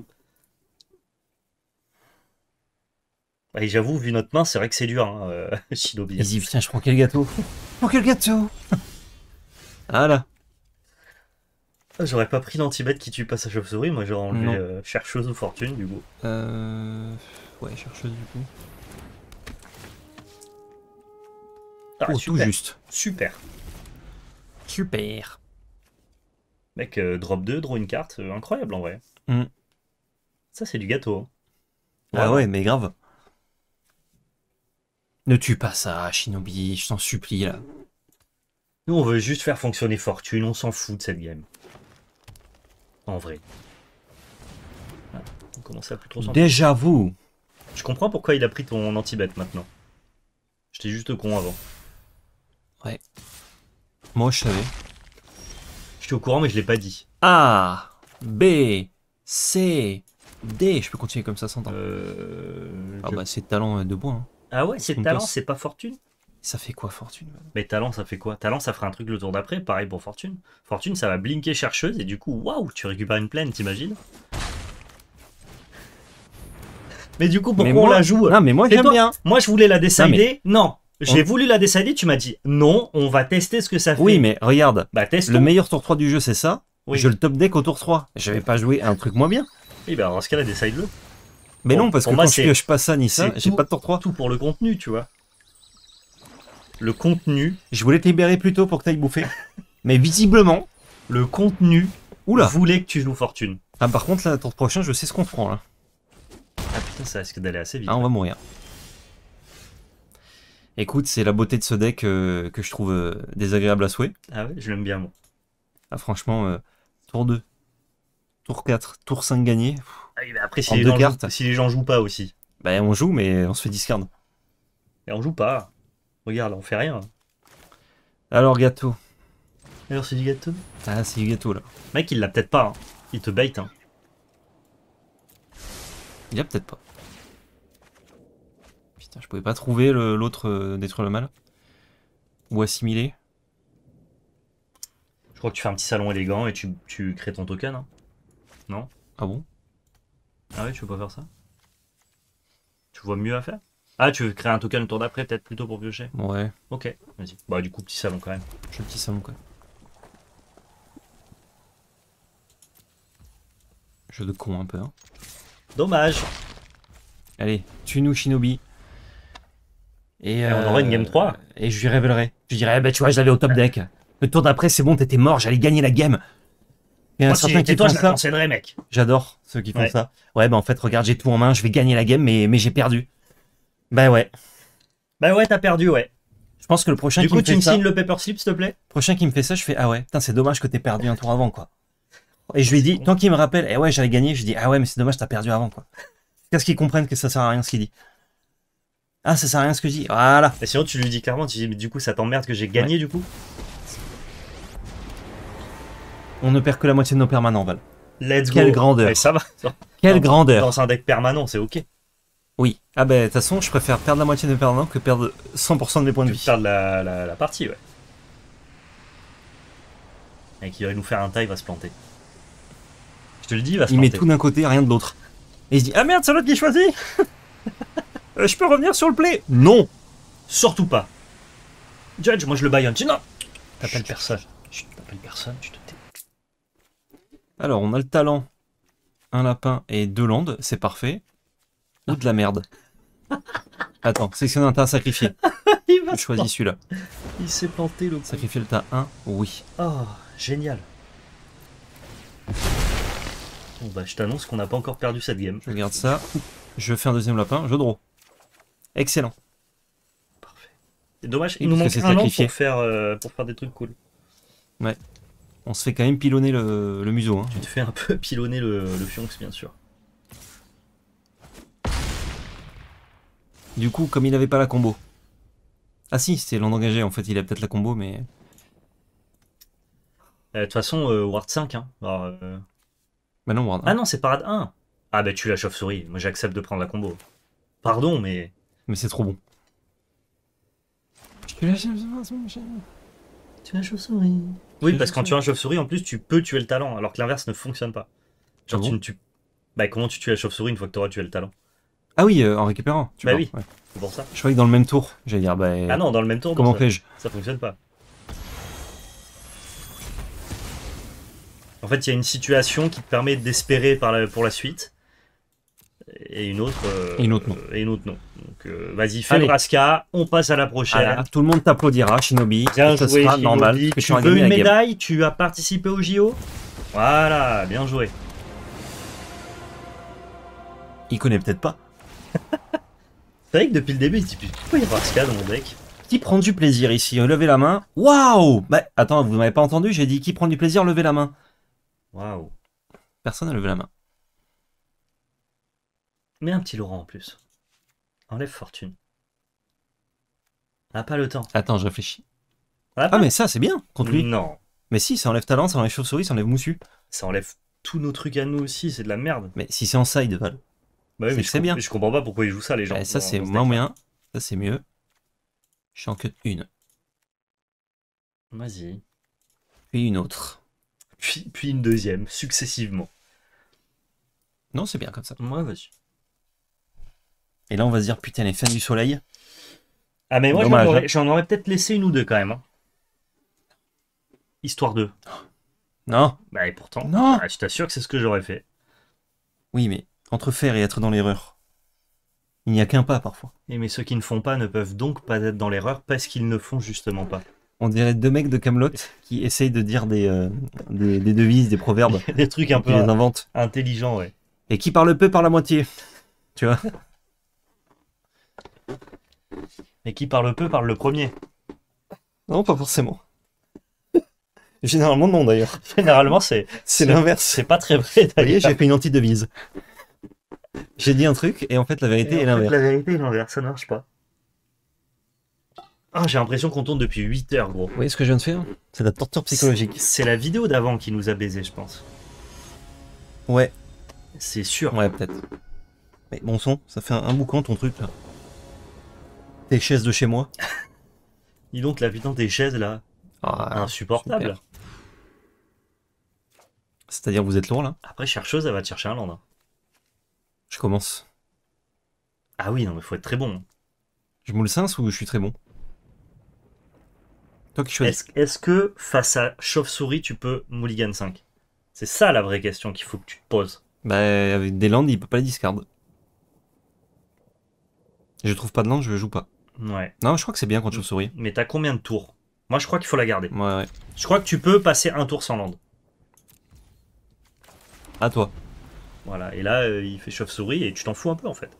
Et j'avoue, vu notre main, c'est vrai que c'est dur, hein, euh, Shinobi. Il se dit, putain, je prends quel gâteau? Je prends quel gâteau? Voilà. Ah, j'aurais pas pris l'antibête qui tue pas sa chauve-souris, moi j'aurais enlevé Non. euh, chercheuse ou fortune, du coup. Euh... Ouais, chercheuse du coup. Ah, Oh, tout super. juste. Super. Super. Mec, euh, drop deux, draw une carte, euh, incroyable en vrai. Mm. Ça, c'est du gâteau. Hein. Ah Vraiment. ouais, mais grave. Ne tue pas ça, Shinobi, je t'en supplie là. Nous, on veut juste faire fonctionner fortune, on s'en fout de cette game. En vrai. Ah, on commence à plus trop s'en foutre. Déjà vous. Je comprends pourquoi il a pris ton anti-bet maintenant. J'étais juste con avant. Ouais. Moi je savais. J'étais au courant, mais je l'ai pas dit. A, B, C, D. Je peux continuer comme ça sans temps. Euh, Ah je- bah c'est talent euh, de bois. Hein. Ah ouais, c'est Une talent, place. c'est pas fortune. Ça fait quoi fortune? Mais talent, ça fait quoi? Talent, ça fera un truc le tour d'après, pareil pour fortune. Fortune, ça va blinker chercheuse et du coup, waouh, tu récupères une plaine, t'imagines? Mais du coup, pourquoi Mais on moi- la joue? Non mais moi C'est j'aime toi. bien. Moi, je voulais la décider. Non, j'ai On- voulu la décider. Tu m'as dit non, on va tester ce que ça fait. Oui mais regarde. Bah, testons. Le meilleur tour trois du jeu c'est ça. Oui. Je le top deck au tour trois. Je vais pas jouer à un truc moins bien. Oui, bah, dans ce cas-là, décide-le. Mais Pour- non parce pour que moi, quand je c'est- pioche pas ça ni ça, c'est j'ai tout- pas de tour trois. Tout pour le contenu, tu vois. Le contenu, Je voulais te libérer plus tôt pour que t'ailles bouffer. Mais visiblement. le contenu Oula. voulait que tu joues fortune. Ah par contre là, tour prochain je sais ce qu'on prend là. Ah putain, ça risque d'aller assez vite. Ah on va mourir. Écoute, c'est la beauté de ce deck euh, que je trouve euh, désagréable à souhait. Ah ouais, je l'aime bien, moi. Ah franchement, euh, tour deux, tour quatre, tour cinq gagné. Pff, Ah oui, mais après, si En les, deux gens cartes. jouent, si les gens jouent pas aussi. bah on joue mais on se fait discard. Et on joue pas. Regarde, on fait rien. Alors gâteau. Alors, c'est du gâteau. Ah c'est du gâteau là. Mec, il l'a peut-être pas. Hein. Il te bait. Hein. Il y a peut-être pas. Putain, je pouvais pas trouver le- l'autre euh, détruire le mal. Ou assimiler. Je crois que tu fais un petit salon élégant et tu, tu crées ton token. Hein. Non? Ah bon? Ah ouais, tu veux pas faire ça? Tu vois mieux à faire? Ah, tu veux créer un token le tour d'après, peut-être plutôt pour piocher? Ouais, Ok, vas-y. Bah, du coup, petit salon quand même. je suis le petit salon quoi. Jeu de con un peu. Hein. Dommage. Allez, tue-nous Shinobi. Et, Et on aura une game trois. Et je lui révélerai. Je lui dirai, bah tu vois, je l'avais au top deck. Le tour d'après, c'est bon, t'étais mort, j'allais gagner la game. Il y en a Moi, si certains j'étais qui toi, font je la ça. concéderais, mec. J'adore ceux qui font Ouais. ça. Ouais, bah en fait, regarde, j'ai tout en main, je vais gagner la game, mais, mais j'ai perdu. Bah ouais. Bah ouais, t'as perdu, ouais. Je pense que le prochain Du qui coup, me tu fait me ça, signes le paper slip, s'il te plaît? prochain qui me fait ça, je fais ah ouais, putain, c'est dommage que t'aies perdu un tour avant quoi. Et je lui dis, tant qu'il me rappelle, eh ouais, j'allais gagner, je dis ah ouais, mais c'est dommage, t'as perdu avant quoi. Qu'est-ce qu'ils comprennent que ça sert à rien ce qu'il dit. Ah, ça sert à rien ce que je dis. Voilà. Et sinon, tu lui dis clairement, tu dis, mais du coup, ça t'emmerde que j'ai gagné, du coup? On ne perd que la moitié de nos permanents, Val. Let's go. Quelle grandeur. Mais ça va. Quelle Dans- grandeur. Dans un deck permanent, c'est ok. Oui. Ah ben, de toute façon, je préfère perdre la moitié de mes permanents que perdre cent pour cent de mes points de Tu vie. perds la, la, la partie, ouais. Et qui va nous faire un tas, il va se planter. Je te le dis, il va se Il met planter. tout d'un côté, rien de l'autre. Et il se dit, ah merde, c'est l'autre qui choisit. Euh, Je peux revenir sur le play. Non. Surtout pas. Judge, moi je le baillonne. Tu non. T'appelles personne. Chut, t'appelles personne, tu te tais. Alors, on a le talent, un lapin et deux landes, c'est parfait. Ou de la merde. Attends, sélectionner un tas à sacrifier. Il va Je se choisis celui-là. planter. Il s'est planté le. Sacrifier le tas un, oui. Oh, génial. Bon bah je t'annonce qu'on n'a pas encore perdu cette game. Je garde ça. Je fais un deuxième lapin, je draw. Excellent. Parfait. C'est dommage, Et il nous puisque manque c'est un an sacrifié. pour faire, euh, pour faire des trucs cool. On se fait quand même pilonner le, le museau. Hein. Tu te fais un peu pilonner le, le Fionx, bien sûr. Du coup, comme il n'avait pas la combo. Ah si, c'était land engagé, en fait, il a peut-être la combo, mais... Euh, De toute façon, euh, Ward cinq, hein. Alors, euh, Bah non, Ward. Ah non, c'est parade un. Ah bah tu la chauve-souris. Moi j'accepte de prendre la combo. Pardon, mais... Mais c'est trop bon. Tu la chauve-souris. Oui, parce que quand tu as un chauve-souris, en plus, tu peux tuer le talent, alors que l'inverse ne fonctionne pas. Genre, Ah tu bon ne tues... Bah, comment tu tues la chauve-souris une fois que tu auras tué le talent? Ah oui, euh, en récupérant. Tu Bah vois, oui, ouais. c'est pour ça. Je croyais que dans le même tour, j'allais dire, bah... Ah non, dans le même tour, comment ça, fais-je? ça fonctionne pas. En fait, il y a une situation qui te permet d'espérer par la- pour la suite, et une autre... euh, Et une autre, non. Et une autre, non. Donc, euh, vas-y, fais Allez. le Raska, on passe à la prochaine. Voilà, tout le monde t'applaudira, Shinobi. Bien et ça joué, sera Shinobi. normal. parce que Tu auras veux gagné une la game. médaille? Tu as participé au J O? Voilà, bien joué. Il connaît peut-être pas. C'est vrai que depuis le début, il se dit pourquoi il y a Raska dans mon deck? Qui prend du plaisir ici? Levez la main. Waouh! Bah, attends, vous m'avez pas entendu? J'ai dit qui prend du plaisir, levez la main. Waouh. Personne n'a levé la main. Mets un petit Laurent en plus. Enlève fortune. On n'a pas le temps. Attends, je réfléchis. On a Ah, pas- mais ça, c'est bien contre lui. Non. Mais si, ça enlève talent, ça enlève chauve-souris, ça enlève moussu. Ça enlève tous nos trucs à nous aussi, c'est de la merde. Mais si c'est en side, Val. Bah oui, C'est- mais je c'est comp- bien. Je comprends pas pourquoi ils jouent ça, les gens. Eh, ça, dans- c'est dans ce moins deck-là. bien. Ça, c'est mieux. Je suis en cut une. Vas-y. Puis une autre. Puis, puis une deuxième, successivement. Non, c'est bien comme ça. Moi, vas-y. Et là, on va se dire, putain, les fans du soleil. Ah, mais moi, j'en Dommage, aurais, hein. j'en aurais peut-être laissé une ou deux quand même. hein. Histoire de. Non. Bah, et pourtant, Non. ah, je t'assure que c'est ce que j'aurais fait. Oui, mais entre faire et être dans l'erreur, il n'y a qu'un pas parfois. Et mais ceux qui ne font pas ne peuvent donc pas être dans l'erreur parce qu'ils ne font justement pas. On dirait deux mecs de Camelot qui essayent de dire des, euh, des, des devises, des proverbes, Des trucs un qui peu les inventent. intelligents, ouais. Et qui parle peu par la moitié. Tu vois? Et qui parle peu parle le premier. Non, pas forcément. Généralement, non d'ailleurs. Généralement, c'est C'est l'inverse. c'est pas très vrai Vous voyez, d'ailleurs. j'ai fait une antidevise. J'ai dit un truc et en fait, la vérité Et en est fait, l'inverse. La vérité est l'inverse, ça ne marche pas. Ah, j'ai l'impression qu'on tourne depuis huit heures, gros. Vous voyez ce que je viens de faire? C'est de la torture psychologique. C'est la vidéo d'avant qui nous a baisé, je pense. Ouais, C'est sûr. ouais, peut-être. Mais bon sang, ça fait un, un boucan ton truc là. Tes chaises de chez moi. Dis donc, la putain des chaises là, Ah, insupportable. super. C'est-à-dire, vous êtes lourd là? Après, chercheuse, elle va te chercher un land. hein. Je commence. Ah oui, non, mais faut être très bon. Je moule sens ou je suis très bon? Toi qui choisis. Est-ce est-ce que face à Chauve-souris, tu peux mulligan cinq? C'est ça la vraie question qu'il faut que tu te poses. Bah, avec des landes, il peut pas les discard. Je trouve pas de land, je joue pas. Ouais. Non, je crois que c'est bien contre chauve-souris. Mais t'as combien de tours? Moi, je crois qu'il faut la garder. Ouais, ouais. Je crois que tu peux passer un tour sans land. À toi. Voilà. Et là, euh, il fait Chauve-souris et tu t'en fous un peu en fait.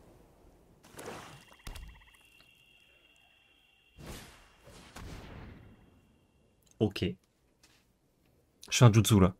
Ok. Je fais un jutsu là.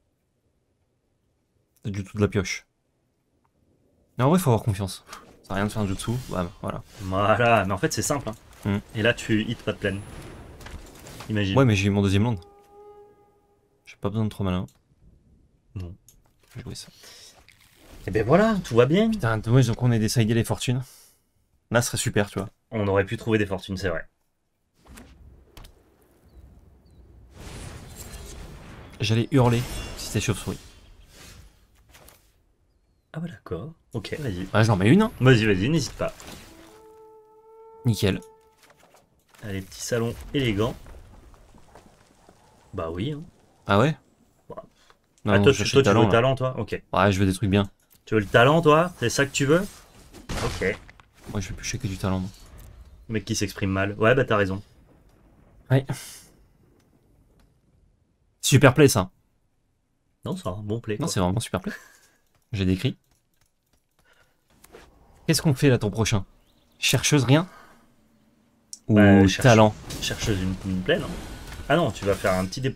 Le jutsu de la pioche. Mais en vrai, faut avoir confiance. Ça sert à rien de faire un jutsu. Ouais, voilà. Voilà. Mais en fait, c'est simple. hein. Hmm. Et là, tu hits pas de plaine. Imagine. Ouais, mais j'ai eu mon deuxième land. J'ai pas besoin de trop malin. Non. Je vais jouer ça. Et ben voilà, tout va bien. Putain, dommage donc on ait décidé les fortunes. Là, ce serait super, tu vois. On aurait pu trouver des fortunes, c'est vrai. J'allais hurler si c'était chauve-souris. Ah bah d'accord. Ok, vas-y. Ouais, j'en mets une. Hein. Vas-y, vas-y, n'hésite pas. Nickel. Allez, petit salon élégant. Bah oui. Hein. Ah ouais? Ouais. Non, ah, non, toi, j'achète tu, toi, tu veux talent, le là. talent, toi? Ok. Ouais, je veux des trucs bien. Tu veux le talent, toi? C'est ça que tu veux? Ok. Moi, je vais plus checker du talent. moi. Le mec qui s'exprime mal. Ouais, bah t'as raison. Ouais. Super play, ça. Non, c'est un bon play. Non, quoi. c'est vraiment super play. J'ai décrit. Qu'est-ce qu'on fait là, ton prochain? Chercheuse, rien? Ou Bah, cherche- talent? Chercheuse une, une plaine. hein. Ah non, tu vas faire un petit dé...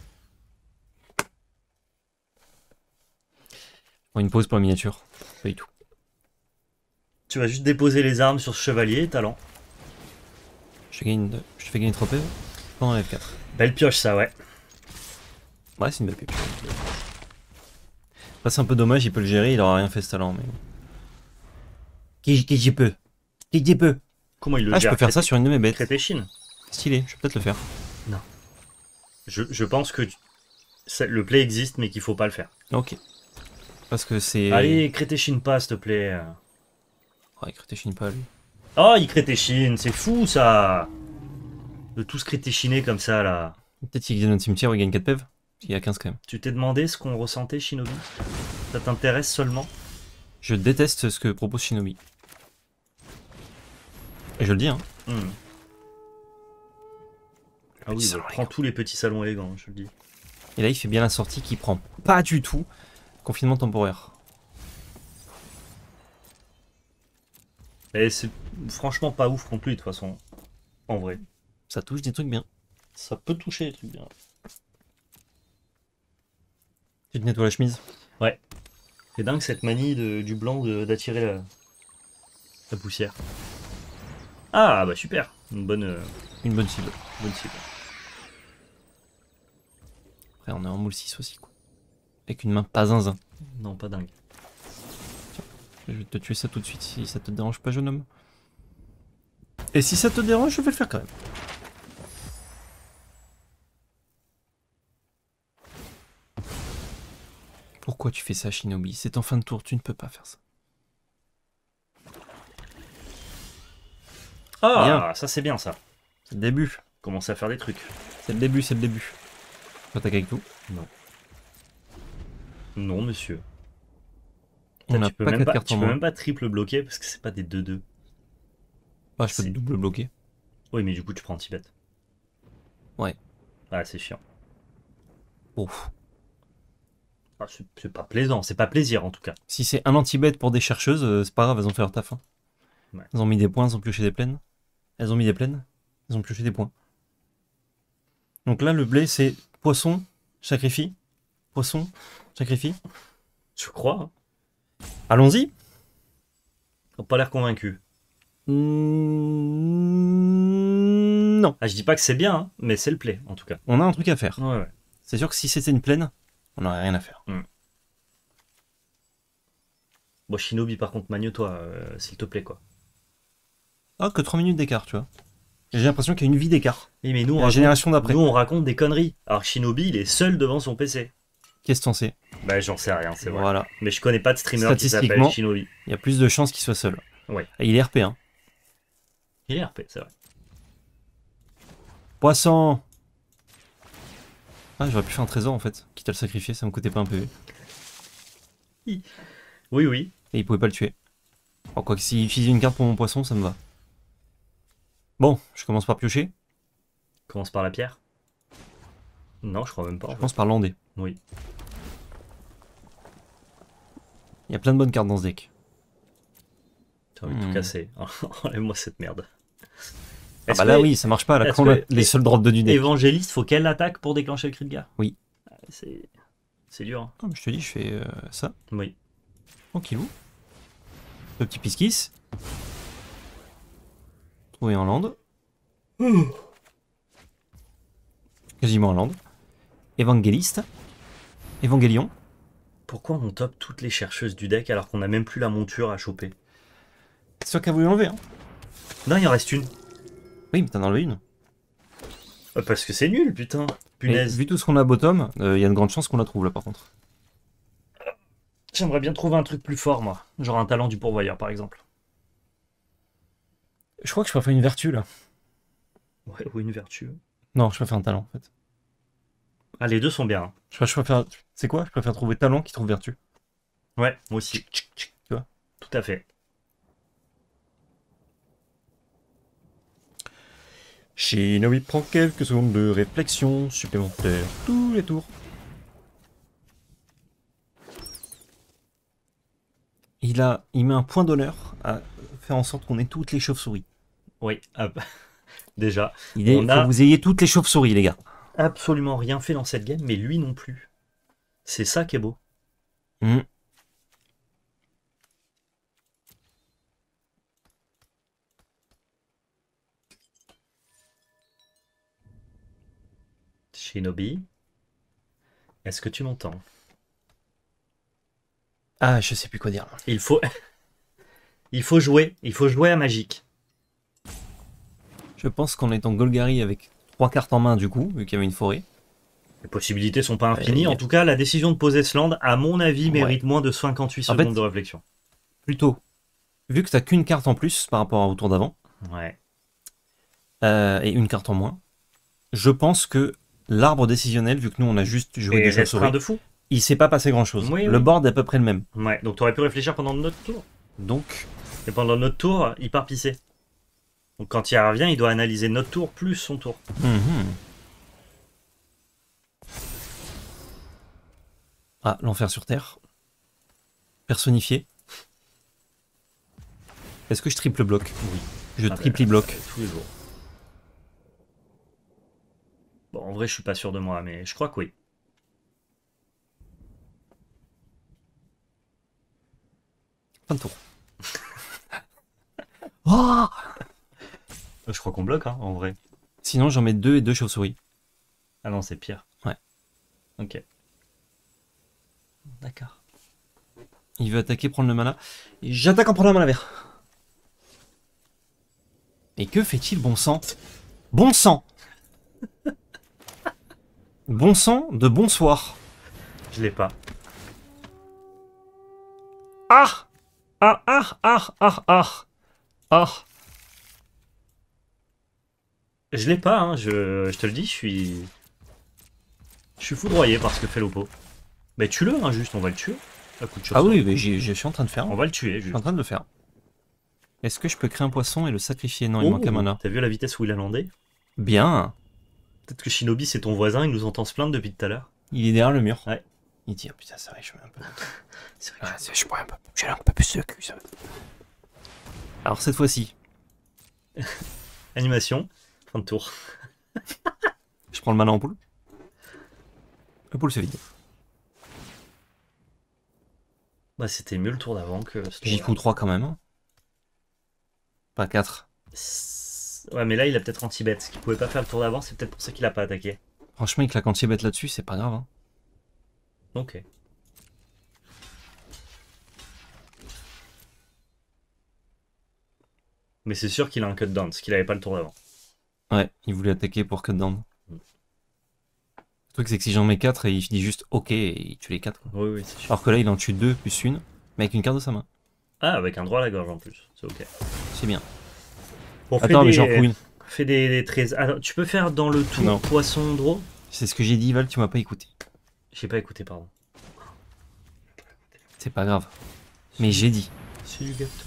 Une pause pour la miniature. Pas du tout. Tu vas juste déposer les armes sur ce chevalier, talent. Je te, gagne, je te fais gagner trois P pendant la F quatre. Belle pioche, ça, ouais. Ouais, c'est une belle pioche. Bah, c'est un peu dommage, il peut le gérer, il aura rien fait ce talent, mais... Qui, qui j'y peux Qui j'y peux Comment il le Ah, je gère peux faire ça Crété- sur une de mes bêtes. Crétéchine. Stylé, je vais peut-être le faire. Non. Je, je pense que tu- ça- le play existe, mais qu'il faut pas le faire. Ok. Parce que c'est... Allez, Crétéchine pas, s'il te plaît. Oh, il crétéchine pas, lui. Oh, il Crétéchine, c'est fou ça. De tous crétéchiner comme ça là. Peut-être qu'il gagne un cimetière où il gagne quatre P E V. Il y a quinze quand même. Tu t'es demandé ce qu'on ressentait, Shinobi? Ça t'intéresse seulement? Je déteste ce que propose Shinobi. Et je le dis, hein. Hmm. Ah oui, bah, prends tous les petits salons élégants, je le dis. Et là, il fait bien la sortie qui prend pas du tout confinement temporaire. Et c'est franchement pas ouf contre lui de toute façon. En vrai. Ça touche des trucs bien. Ça peut toucher les trucs bien. Tu te nettoies la chemise. Ouais. C'est dingue cette manie de- du blanc de- d'attirer la, la poussière. Ah bah super. Une bonne, euh, Une bonne cible. bonne cible. Après, on est en moule six aussi, quoi. Avec une main pas zinzin. Non, pas dingue. Je vais te tuer ça tout de suite si ça te dérange pas, jeune homme. Et si ça te dérange, je vais le faire quand même. Pourquoi tu fais ça, Shinobi? C'est en fin de tour, tu ne peux pas faire ça. Ah, Bien. ça c'est bien ça. C'est le début. Commencer à faire des trucs. C'est le début, c'est le début. Tu attaques avec tout. Non. Non, monsieur. On Putain, n'a tu peux, pas même quatre pas, cartes tu en peux main. même pas triple bloquer parce que c'est pas des deux deux. Ah, je peux te C'est- double bloquer. Oui, mais du coup, tu prends Tibet. Ouais. Ah, c'est chiant. Ouf. Ah, c'est c'est pas plaisant, c'est pas plaisir en tout cas. Si c'est un anti-bet pour des chercheuses, euh, c'est pas grave, elles ont fait leur taf. Hein. Ouais. Elles ont mis des points, elles ont pioché des plaines. Elles ont mis des plaines, elles ont pioché des points. Donc là, le blé, c'est poisson, sacrifie. Poisson, sacrifie. Je crois. Hein. Allons-y. T'as pas l'air convaincu. Mmh, non. Ah, je dis pas que c'est bien, hein, mais c'est le play en tout cas. On a un truc à faire. Ouais, ouais. C'est sûr que si c'était une plaine, on n'aurait rien à faire. Bon, Shinobi, par contre, magne-toi, euh, s'il te plaît, quoi. Ah, que trois minutes d'écart, tu vois. J'ai l'impression qu'il y a une vie d'écart. Oui, mais nous, on La raconte, génération d'après. nous, on raconte des conneries. Alors, Shinobi, il est seul devant son P C. Qu'est-ce que t'en sais? Bah, j'en sais rien, c'est vrai. Voilà. Mais je connais pas de streamer qui s'appelle Statistiquement, Shinobi. il y a plus de chances qu'il soit seul. Ouais. Et il est R P, hein. Il est R P, c'est vrai. Poisson. Ah, j'aurais pu faire un trésor en fait. Quitte à le sacrifier, ça me coûtait pas un P V. Oui, oui. Et il pouvait pas le tuer. Alors, quoi que s'il utilisait une carte pour mon poisson, ça me va. Bon, je commence par piocher. Commence par la pierre. Non, je crois même pas. Je commence par lander. Oui. Il y a plein de bonnes cartes dans ce deck. J'ai envie de Hmm. tout casser. Enlève-moi cette merde. Ah Est-ce bah là que- oui, ça marche pas là est-ce quand on a que- les seuls drops de du deck. Évangéliste, faut qu'elle attaque pour déclencher le cri de guerre. Oui. Ah, C'est c'est dur. hein. Comme je te dis, je fais euh, ça, Oui. tranquillou. Le petit piscis. Trouvé en land. Quasiment en land. Évangéliste. Évangélion. Pourquoi on top toutes les chercheuses du deck alors qu'on a même plus la monture à choper? C'est sûr qu'elle voulu enlever, hein. Non, il en reste une. Oui, mais t'en as enlevé une. Euh, Parce que c'est nul, putain. Mais Punaise. vu tout ce qu'on a bottom, il y a une grande chance qu'on la trouve là par contre. J'aimerais bien trouver un truc plus fort, moi. Genre un talent du pourvoyeur, par exemple. Je crois que je préfère une vertu là. Ouais, ou une vertu. Non, je préfère un talent en fait. Ah, les deux sont bien. hein. Je, je préfère. C'est quoi? Je préfère trouver talent qui trouve vertu. Ouais, moi aussi. Tu vois? Tout à fait. Shinobi prend quelques secondes de réflexion supplémentaire tous les tours. Il a, il met un point d'honneur à faire en sorte qu'on ait toutes les chauves-souris. Oui, hop. Déjà. Il est, On faut a- que vous ayez toutes les chauves-souris, les gars. Absolument rien fait dans cette game, mais lui non plus. C'est ça qui est beau. Hmm. Shinobi, est-ce que tu m'entends? Ah, je sais plus quoi dire là. Il faut... il faut jouer. Il faut jouer à Magic. Je pense qu'en étant Golgari avec trois cartes en main du coup, vu qu'il y avait une forêt. Les possibilités sont pas infinies. Euh, En tout cas, la décision de poser ce land, à mon avis, Ouais. mérite moins de cinquante-huit En secondes fait- de réflexion. Plutôt, vu que t'as qu'une carte en plus par rapport au tour d'avant, Ouais. euh, et une carte en moins, je pense que l'arbre décisionnel, vu que nous on a juste joué Et des restreint chauves-souris, de fou. il s'est pas passé grand chose. Oui, Le oui. board est à peu près le même. Ouais. Donc t'aurais pu réfléchir pendant notre tour. Donc, Et pendant notre tour, il part pisser. Donc quand il revient, il doit analyser notre tour plus son tour. mhm. Ah, l'enfer sur Terre. Personnifié. Est-ce que je triple bloc? Oui. Je Ah, triple bah, bloc. euh, tous les jours. Bon, en vrai, je suis pas sûr de moi, mais je crois que oui. Fin de tour. Oh Je crois qu'on bloque, hein, en vrai. Sinon, j'en mets deux et deux chauves-souris. Ah non, c'est pire. Ouais. Ok. D'accord. Il veut attaquer, prendre le mana. Et j'attaque en prenant un mana vert. Et que fait-il, bon sang? Bon sang Bon sang de bonsoir. Je l'ai pas. Ah Ah ah ah ah ah ah Je l'ai pas, hein, je, je te le dis, je suis... Je suis foudroyé par ce que fait Lopo. Mais tue-le, hein, juste, on va le tuer. À coup de Ah chauve-souris. oui, mais j'y- je suis en train de faire. On va le tuer, Je juste. suis en train de le faire. Est-ce que je peux créer un poisson et le sacrifier? Non, il Oh, manque un mana. T'as vu la vitesse où il a landé? Bien. Peut-être que Shinobi, c'est ton voisin, il nous entend se plaindre depuis tout à l'heure. Il est derrière le mur. Ouais. Il dit, oh, putain, c'est vrai, je mets un peu. C'est Ah, c'est- je pourrais un peu. J'ai un peu plus de cul, ça. Alors cette fois-ci, Animation, fin de tour. je prends le mana en poule. Le poule se vide. Bah, c'était mieux le tour d'avant que ce J'y tour-là. fous trois quand même. hein. Pas quatre. Ouais, mais là, il a peut-être anti-bet. Ce qu'il pouvait pas faire le tour d'avant, c'est peut-être pour ça qu'il a pas attaqué. Franchement, il claque anti-bet là-dessus, c'est pas grave. hein. Ok. Mais c'est sûr qu'il a un cut down, parce qu'il avait pas le tour d'avant. Ouais, il voulait attaquer pour cut down. Le truc, c'est que si j'en mets quatre, il dit juste ok et il tue les quatre. Oui, oui, c'est sûr. Alors que là, il en tue deux plus une, mais avec une carte de sa main. Ah, avec un droit à la gorge en plus, c'est ok. C'est bien. Bon, fais Attends, des... mais j'en fous une. Fais des, des trésors. Alors, tu peux faire dans le tour Non. poisson draw? C'est ce que j'ai dit, Val, tu m'as pas écouté. J'ai pas écouté, pardon. C'est pas grave. Mais j'ai dit. C'est du gâteau.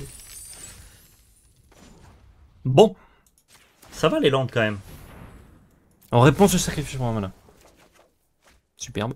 Bon, Ça va les lampes quand même. en réponse, je sacrifie pour un mana. Superbe.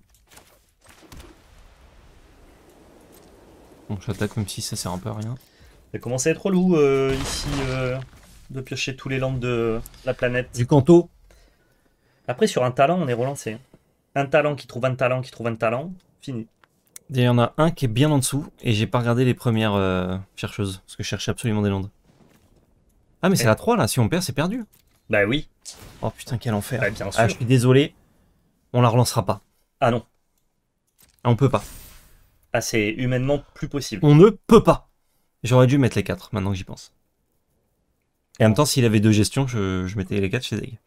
Bon, j'attaque comme si ça sert un peu à rien. Ça commence à être relou euh, ici euh, de piocher tous les lampes de la planète. Du canto. Après, sur un talent, on est relancé. Un talent qui trouve un talent qui trouve un talent, fini. Il y en a un qui est bien en dessous, et j'ai pas regardé les premières euh, chercheuses, parce que je cherchais absolument des landes. Ah, mais c'est Eh. la trois là, si on perd, c'est perdu. Bah oui, Oh putain, quel enfer. bah, bien sûr. Ah, je suis désolé, on la relancera pas. Ah non, Ah, on peut pas. ah c'est humainement plus possible. On ne peut pas. J'aurais dû mettre les quatre, maintenant que j'y pense. Et en même temps, s'il avait deux gestions, je, je mettais les quatre chez Zeg.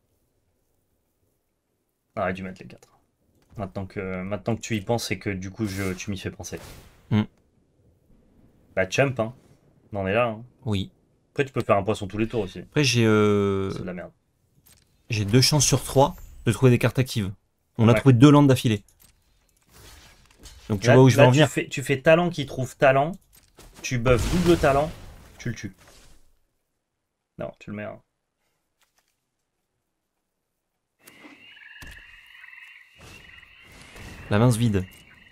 Arrête dû mettre les quatre. Maintenant que, maintenant que tu y penses et que du coup je, tu m'y fais penser. Hmm. Bah chump, hein. On en est là. Hein. Oui. Après tu peux faire un poisson tous les tours aussi. Après, j'ai euh, C'est de la merde. j'ai deux chances sur trois de trouver des cartes actives. On a Ouais. trouvé deux landes d'affilée. Donc tu Là- vois où je vais là, en venir. Tu fais, tu fais talent qui trouve talent, tu buffes double talent, tu le tues. Non, tu le mets. Hein. La main se vide.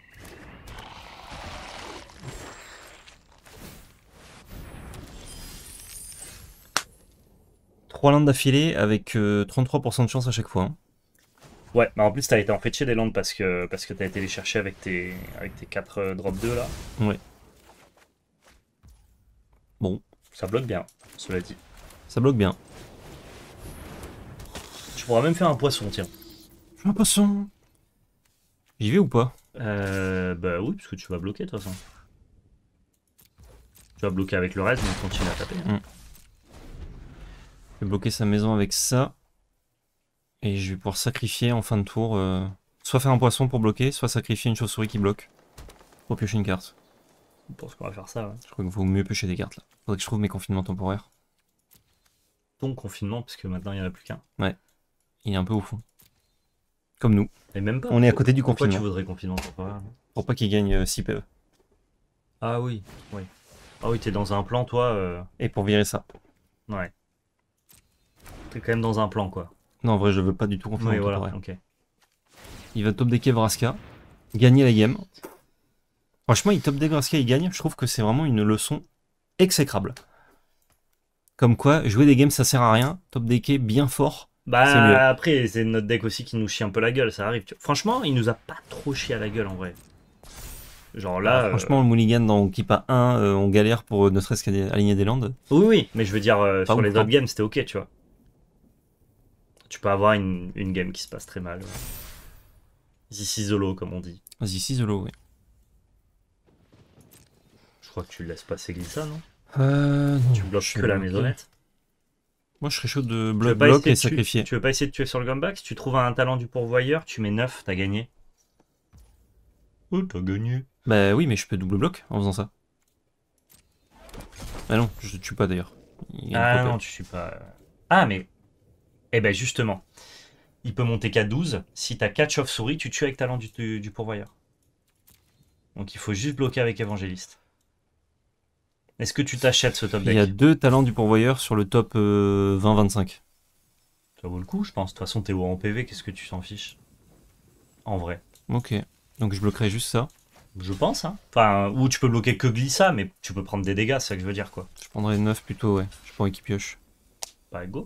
Trois landes d'affilée avec euh, trente-trois pour cent de chance à chaque fois. hein. Ouais, mais en plus t'as été en fait chez des landes parce que, parce que t'as été les chercher avec tes, avec tes quatre euh, drop deux là. Ouais. Bon, Ça bloque bien, cela dit. ça bloque bien. Tu pourras même faire un poisson, tiens. Je fais un poisson. J'y vais ou pas? Euh, bah oui, parce que tu vas bloquer de toute façon. Tu vas bloquer avec le reste, donc continue à taper. Hein. Mm. Je vais bloquer sa maison avec ça. Et je vais pouvoir sacrifier en fin de tour. Euh, soit faire un poisson pour bloquer, soit sacrifier une chauve-souris qui bloque. Pour piocher une carte. Je pense qu'on va faire ça. Ouais. Je crois qu'il vaut mieux piocher des cartes là. Faudrait que je trouve mes confinements temporaires. Ton confinement, parce que maintenant il n'y en a plus qu'un. Ouais. Il est un peu au fond. Comme nous. Et même pas. On est à côté du Pourquoi confinement. tu voudrais confinement temporaire? Pour pas qu'il gagne euh, six P E. Ah oui, oui. Ah oui, t'es dans un plan, toi. Euh... Et pour virer ça. Ouais. T'es quand même dans un plan, quoi. Non, en vrai, je veux pas du tout confinement Oui, voilà, temporaire. ok. Il va top decker Vraska. Gagner la game. Franchement, il top deck Vraska, il gagne. Je trouve que c'est vraiment une leçon exécrable. Comme quoi, jouer des games, ça sert à rien. Top decker bien fort. C'est mieux. Bah après, c'est notre deck aussi qui nous chie un peu la gueule, ça arrive. tu- Franchement, il nous a pas trop chié à la gueule en vrai. Genre là. Ah, franchement, le mulligan dans Keepa un, euh, on galère pour euh, ne serait-ce qu'aligner des landes. euh, Oui, oui, mais je veux dire, euh, Pas sur ouf, les hein. autres games, c'était ok, tu vois. Tu peux avoir une, une game qui se passe très mal. This is Zolo, comme on dit. Vas-y, six Zolo, oui. Je crois que tu le laisses passer Glissa, non Euh, non, Tu bloques je que vais la bloquer. maisonnette. Moi, je serais chaud de Tu veux bloc, pas bloc essayer et de tuer- sacrifier. Tu veux pas essayer de tuer sur le comeback? Si tu trouves un talent du pourvoyeur, tu mets neuf, t'as gagné. Oh, t'as gagné. Bah oui, mais je peux double bloc en faisant ça. Bah non, je te tue pas d'ailleurs. Il gagne Ah trop non, P. tu suis pas. Ah, mais. Eh ben justement, il peut monter qu'à douze. Si t'as quatre chauves-souris, tu tues avec talent du, du, du pourvoyeur. Donc il faut juste bloquer avec évangéliste. Est-ce que tu t'achètes ce top Il y a deck? deux talents du pourvoyeur sur le top euh, vingt vingt-cinq. Ça vaut le coup, je pense. De toute façon, t'es haut en P V, qu'est-ce que tu t'en fiches? En vrai. Ok. Donc je bloquerai juste ça. Je pense, hein. Enfin, ou tu peux bloquer que Glissa, mais tu peux prendre des dégâts, c'est ça que je veux dire, quoi. Je prendrai neuf plutôt, ouais. Je pourrais qu'il pioche. Bah, go.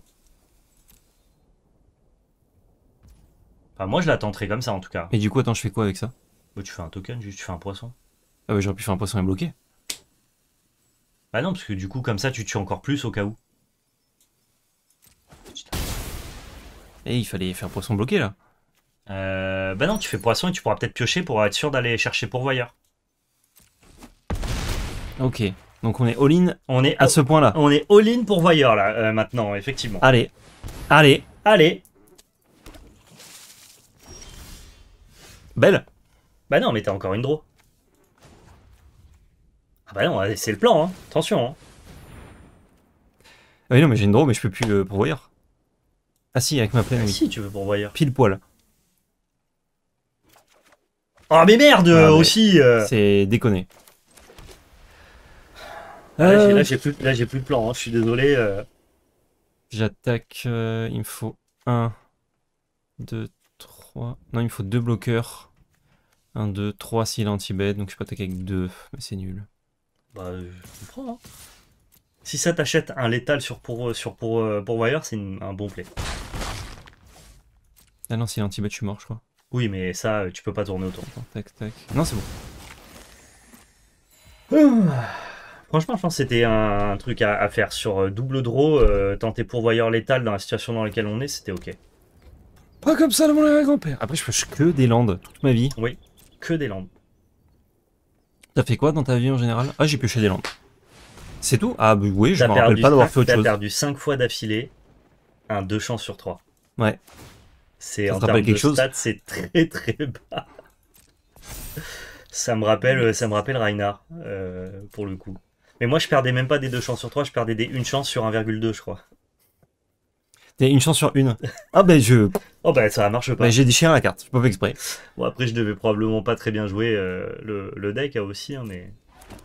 Enfin, moi, je la tenterai comme ça, en tout cas. Et du coup, attends, je fais quoi avec ça? Bah, tu fais un token, juste tu fais un poisson. Ah ouais, j'aurais pu faire un poisson et bloquer. Bah non, parce que du coup, comme ça, tu tues encore plus au cas où. Et il fallait faire poisson bloqué là. Euh, bah non, tu fais poisson et tu pourras peut-être piocher pour être sûr d'aller chercher pourvoyeur. Ok. Donc on est all-in On est, à ce point-là. on est all-in pourvoyeur là, euh, maintenant, effectivement. Allez. Allez. Allez. Belle. Bah non, mais t'as encore une draw. Ah bah non, c'est le plan, hein. Attention, hein. Ah oui, non, mais j'ai une draw, mais je peux plus euh, pourvoyeur. Ah si, avec ma plaine, Ah, oui. si, tu veux pourvoyeur. Pile poil. Oh mais merde Ah, mais aussi euh. C'est déconné. Ah, là, j'ai- Euh, là, j'ai plus, là, j'ai plus de plan, hein. Je suis désolé. euh. J'attaque. euh, il me faut un, deux, trois. Non, il me faut deux bloqueurs. un, deux, trois s'il est anti-bête. Donc je peux attaquer avec deux. Mais c'est nul. Bah, euh, je comprends, hein. Si ça t'achète un létal sur, pour, sur pour, euh, pourvoyeur, c'est une- un bon play. Ah non, s'il est anti-bête, je suis mort, je crois. Oui, mais ça, euh, tu peux pas tourner autour. Attends, tac, tac. Non, c'est bon. Franchement, je pense que c'était un truc à, à faire sur euh, double draw, euh, tenter pourvoyeur létal dans la situation dans laquelle on est, c'était ok. Pas comme ça, mon grand-père. Après, je fais que des landes toute ma vie. Oui, que des landes. T'as fait quoi dans ta vie en général? Ah, j'ai pioché des landes. C'est tout? Ah, bah oui, je T'as me rappelle perdu, pas d'avoir fait autre t'as chose. perdu cinq fois d'affilée, un deux chances sur trois. Ouais. C'est Ça en te rappelle termes de quelque chose? stats, c'est très très bas. Ça me rappelle, ça me rappelle Reinhardt, euh, pour le coup. Mais moi, je perdais même pas des deux chances sur trois, je perdais des une chance sur un virgule deux, je crois. T'as une chance sur une. Ah, ben je. Oh bah ça marche pas. Bah, j'ai déchiré la carte, je pas fait exprès. Bon, après, je devais probablement pas très bien jouer euh, le, le deck hein, aussi, hein, mais.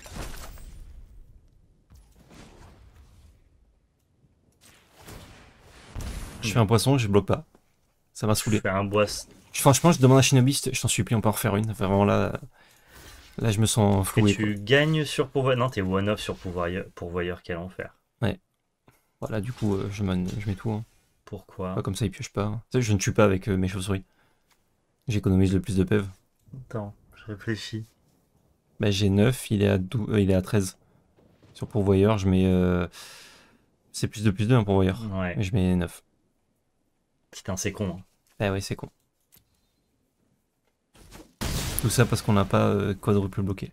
Je fais un poisson, je bloque pas. Ça m'a Je saoulé. fais un bois. Franchement, je demande à Shinobist, je t'en supplie, on peut en refaire une. Enfin, vraiment là. Là, je me sens Et floué. tu gagnes sur pourvoyeur. Non, t'es one-off sur pourvoyeur, pourvoyeur, quel enfer. Voilà, du coup, euh, je, mène- je mets tout. Hein. Pourquoi Pas comme ça, il pioche pas. Hein. Tu sais, je ne tue pas avec euh, mes chauves-souris. J'économise le plus de P E V. Attends, je réfléchis. Bah, j'ai neuf, il est à douze, euh, il est à treize. Sur pourvoyeur, je mets. euh, C'est plus de plus deux un pourvoyeur. Ouais, Mais je mets neuf. putain, c'est con. Hein. Ah oui, c'est con. Tout ça parce qu'on n'a pas euh, quadruple bloqué.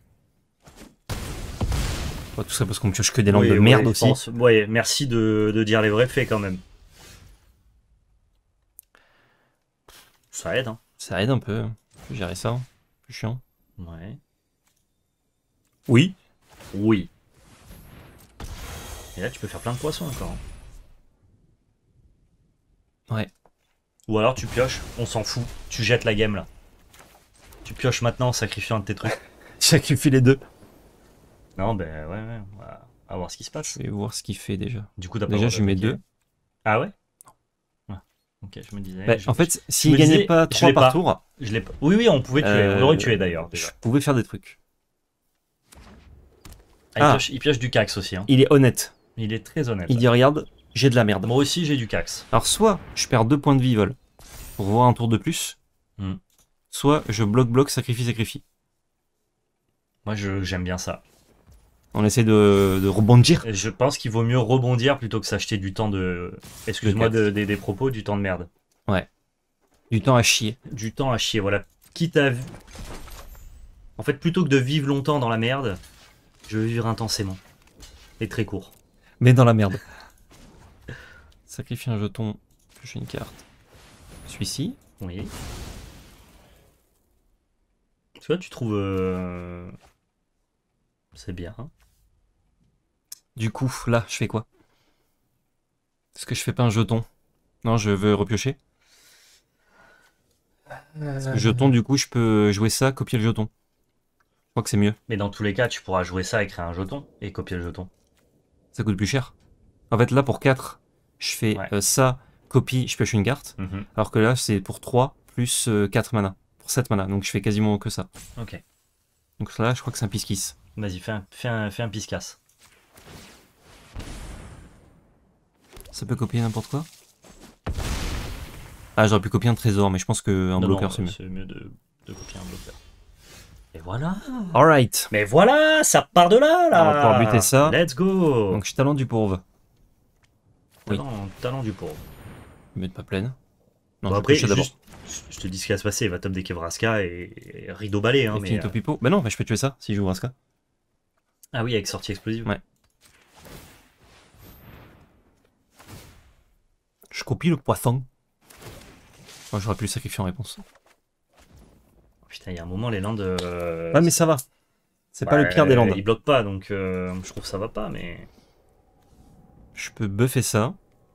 Ouais, tout ça parce qu'on pioche que des lampes Oui, de oui, merde je aussi. pense. Ouais, merci de, de dire les vrais faits quand même. Ça aide, hein. Ça aide un peu. Je peux gérer ça. Plus chiant. Ouais. Oui. Oui. Et là, tu peux faire plein de poissons encore. hein. Ouais. Ou alors tu pioches, on s'en fout. Tu jettes la game là. Tu pioches maintenant en sacrifiant un de tes trucs. Sacrifie les deux. Non, ben ouais, ouais, on va, on va voir ce qui se passe. Je vais voir ce qu'il fait déjà. Du coup, t'as pas Déjà, le je droit lui mets d'attaquer. deux. Ah ouais Ah, ok, je me disais. Bah, je- en fait, je s'il me gagnait disais, pas je trois l'ai par pas. tour, Je l'ai pas. Oui, oui, on pouvait tuer. euh, On l'aurait tué d'ailleurs. je Déjà. pouvais faire des trucs. Ah, il, Ah. pioche, il pioche du cax aussi. Hein. Il est honnête. Il est très honnête. Il dit regarde, j'ai de la merde. Moi aussi, j'ai du cax. Alors soit je perds deux points de vie vol pour voir un tour de plus, Hmm. soit je bloque bloque sacrifie sacrifie. Moi, je- j'aime bien ça. On essaie de, de rebondir. Et je pense qu'il vaut mieux rebondir plutôt que s'acheter du temps de. Excuse-moi De de, des- des propos, du temps de merde. Du temps à chier. Du temps à chier, voilà. Quitte à. En fait, plutôt que de vivre longtemps dans la merde, je veux vivre intensément. Et très court. Mais dans la merde. Sacrifie un jeton, pioche une carte. Celui-ci. Oui. Tu vois, tu trouves. euh, C'est bien. hein. Du coup, là, je fais quoi? Est-ce que je fais pas un jeton? Non, je veux repiocher. Parce que jeton, du coup, je peux jouer ça, copier le jeton. Je crois que c'est mieux. Mais dans tous les cas, tu pourras jouer ça et créer un jeton et copier le jeton. Ça coûte plus cher. En fait, là, pour quatre, je fais Ouais. euh, ça, copie, je pioche une carte. Mhm. Alors que là, c'est pour trois plus euh, quatre mana. Pour sept mana. Donc je fais quasiment que ça. Ok. Donc là, je crois que c'est un piscis. Vas-y, fais un, fais un, fais un piscasse. Ça peut copier n'importe quoi? Ah, j'aurais pu copier un trésor, mais je pense qu'un Non, bloqueur, non, c'est mieux. C'est mieux de, de copier un bloqueur. Et voilà. Alright. Mais voilà, ça part de là, là. On va pouvoir buter ça. Let's go. Donc je talent du pauvre. oui. Talent, talent du pauvre. Je vais être pas pleine. Non, Bon, je après, vais piocher d'abord. juste, je te dis ce qui va se passer. Il va top des Kevraska et, et rideau balai. Hein, Et mais, finito euh, pipo. Bah non, bah je peux tuer ça si je joue Raska. Ah oui, avec sortie explosive. Ouais. Je copie le poisson. Moi, j'aurais pu le sacrifier en réponse. Oh, putain, il y a un moment, les landes. euh, Ouais, mais ça va. C'est pas le ouais, pire des landes. Ils bloquent pas, donc euh, je trouve que ça va pas, mais. Je peux buffer ça.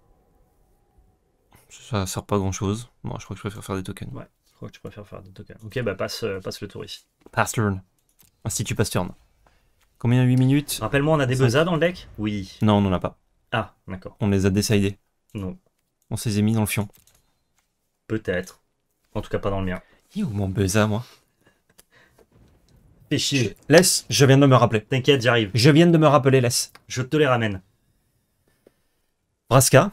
Ça sert pas à grand chose. Bon, je crois que je préfère faire des tokens. Ouais, je crois que tu préfères faire des tokens. Ok, bah passe, euh, passe le tour ici. Pass turn. Institut pass turn. Combien? huit minutes? Rappelle-moi, on a des Cinq. buzzas dans le deck? Oui. Non, on en a pas. Ah, d'accord. On les a décidés. Non, On s'est les mis dans le fion. peut-être. En tout cas, pas dans le mien. Il est où mon buzzer, moi? Fais chier. Laisse, je viens de me rappeler. T'inquiète, j'arrive. Je viens de me rappeler, laisse. Je te les ramène. Braska.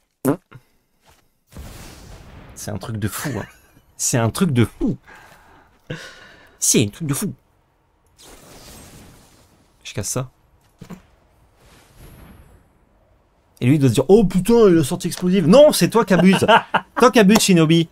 C'est un truc de fou. Hein. C'est un truc de fou. C'est un truc de fou. Je casse ça. Et lui il doit se dire oh putain, il a sorti explosive. Non, c'est toi qui abuses. Toi qui abuses, Shinobi.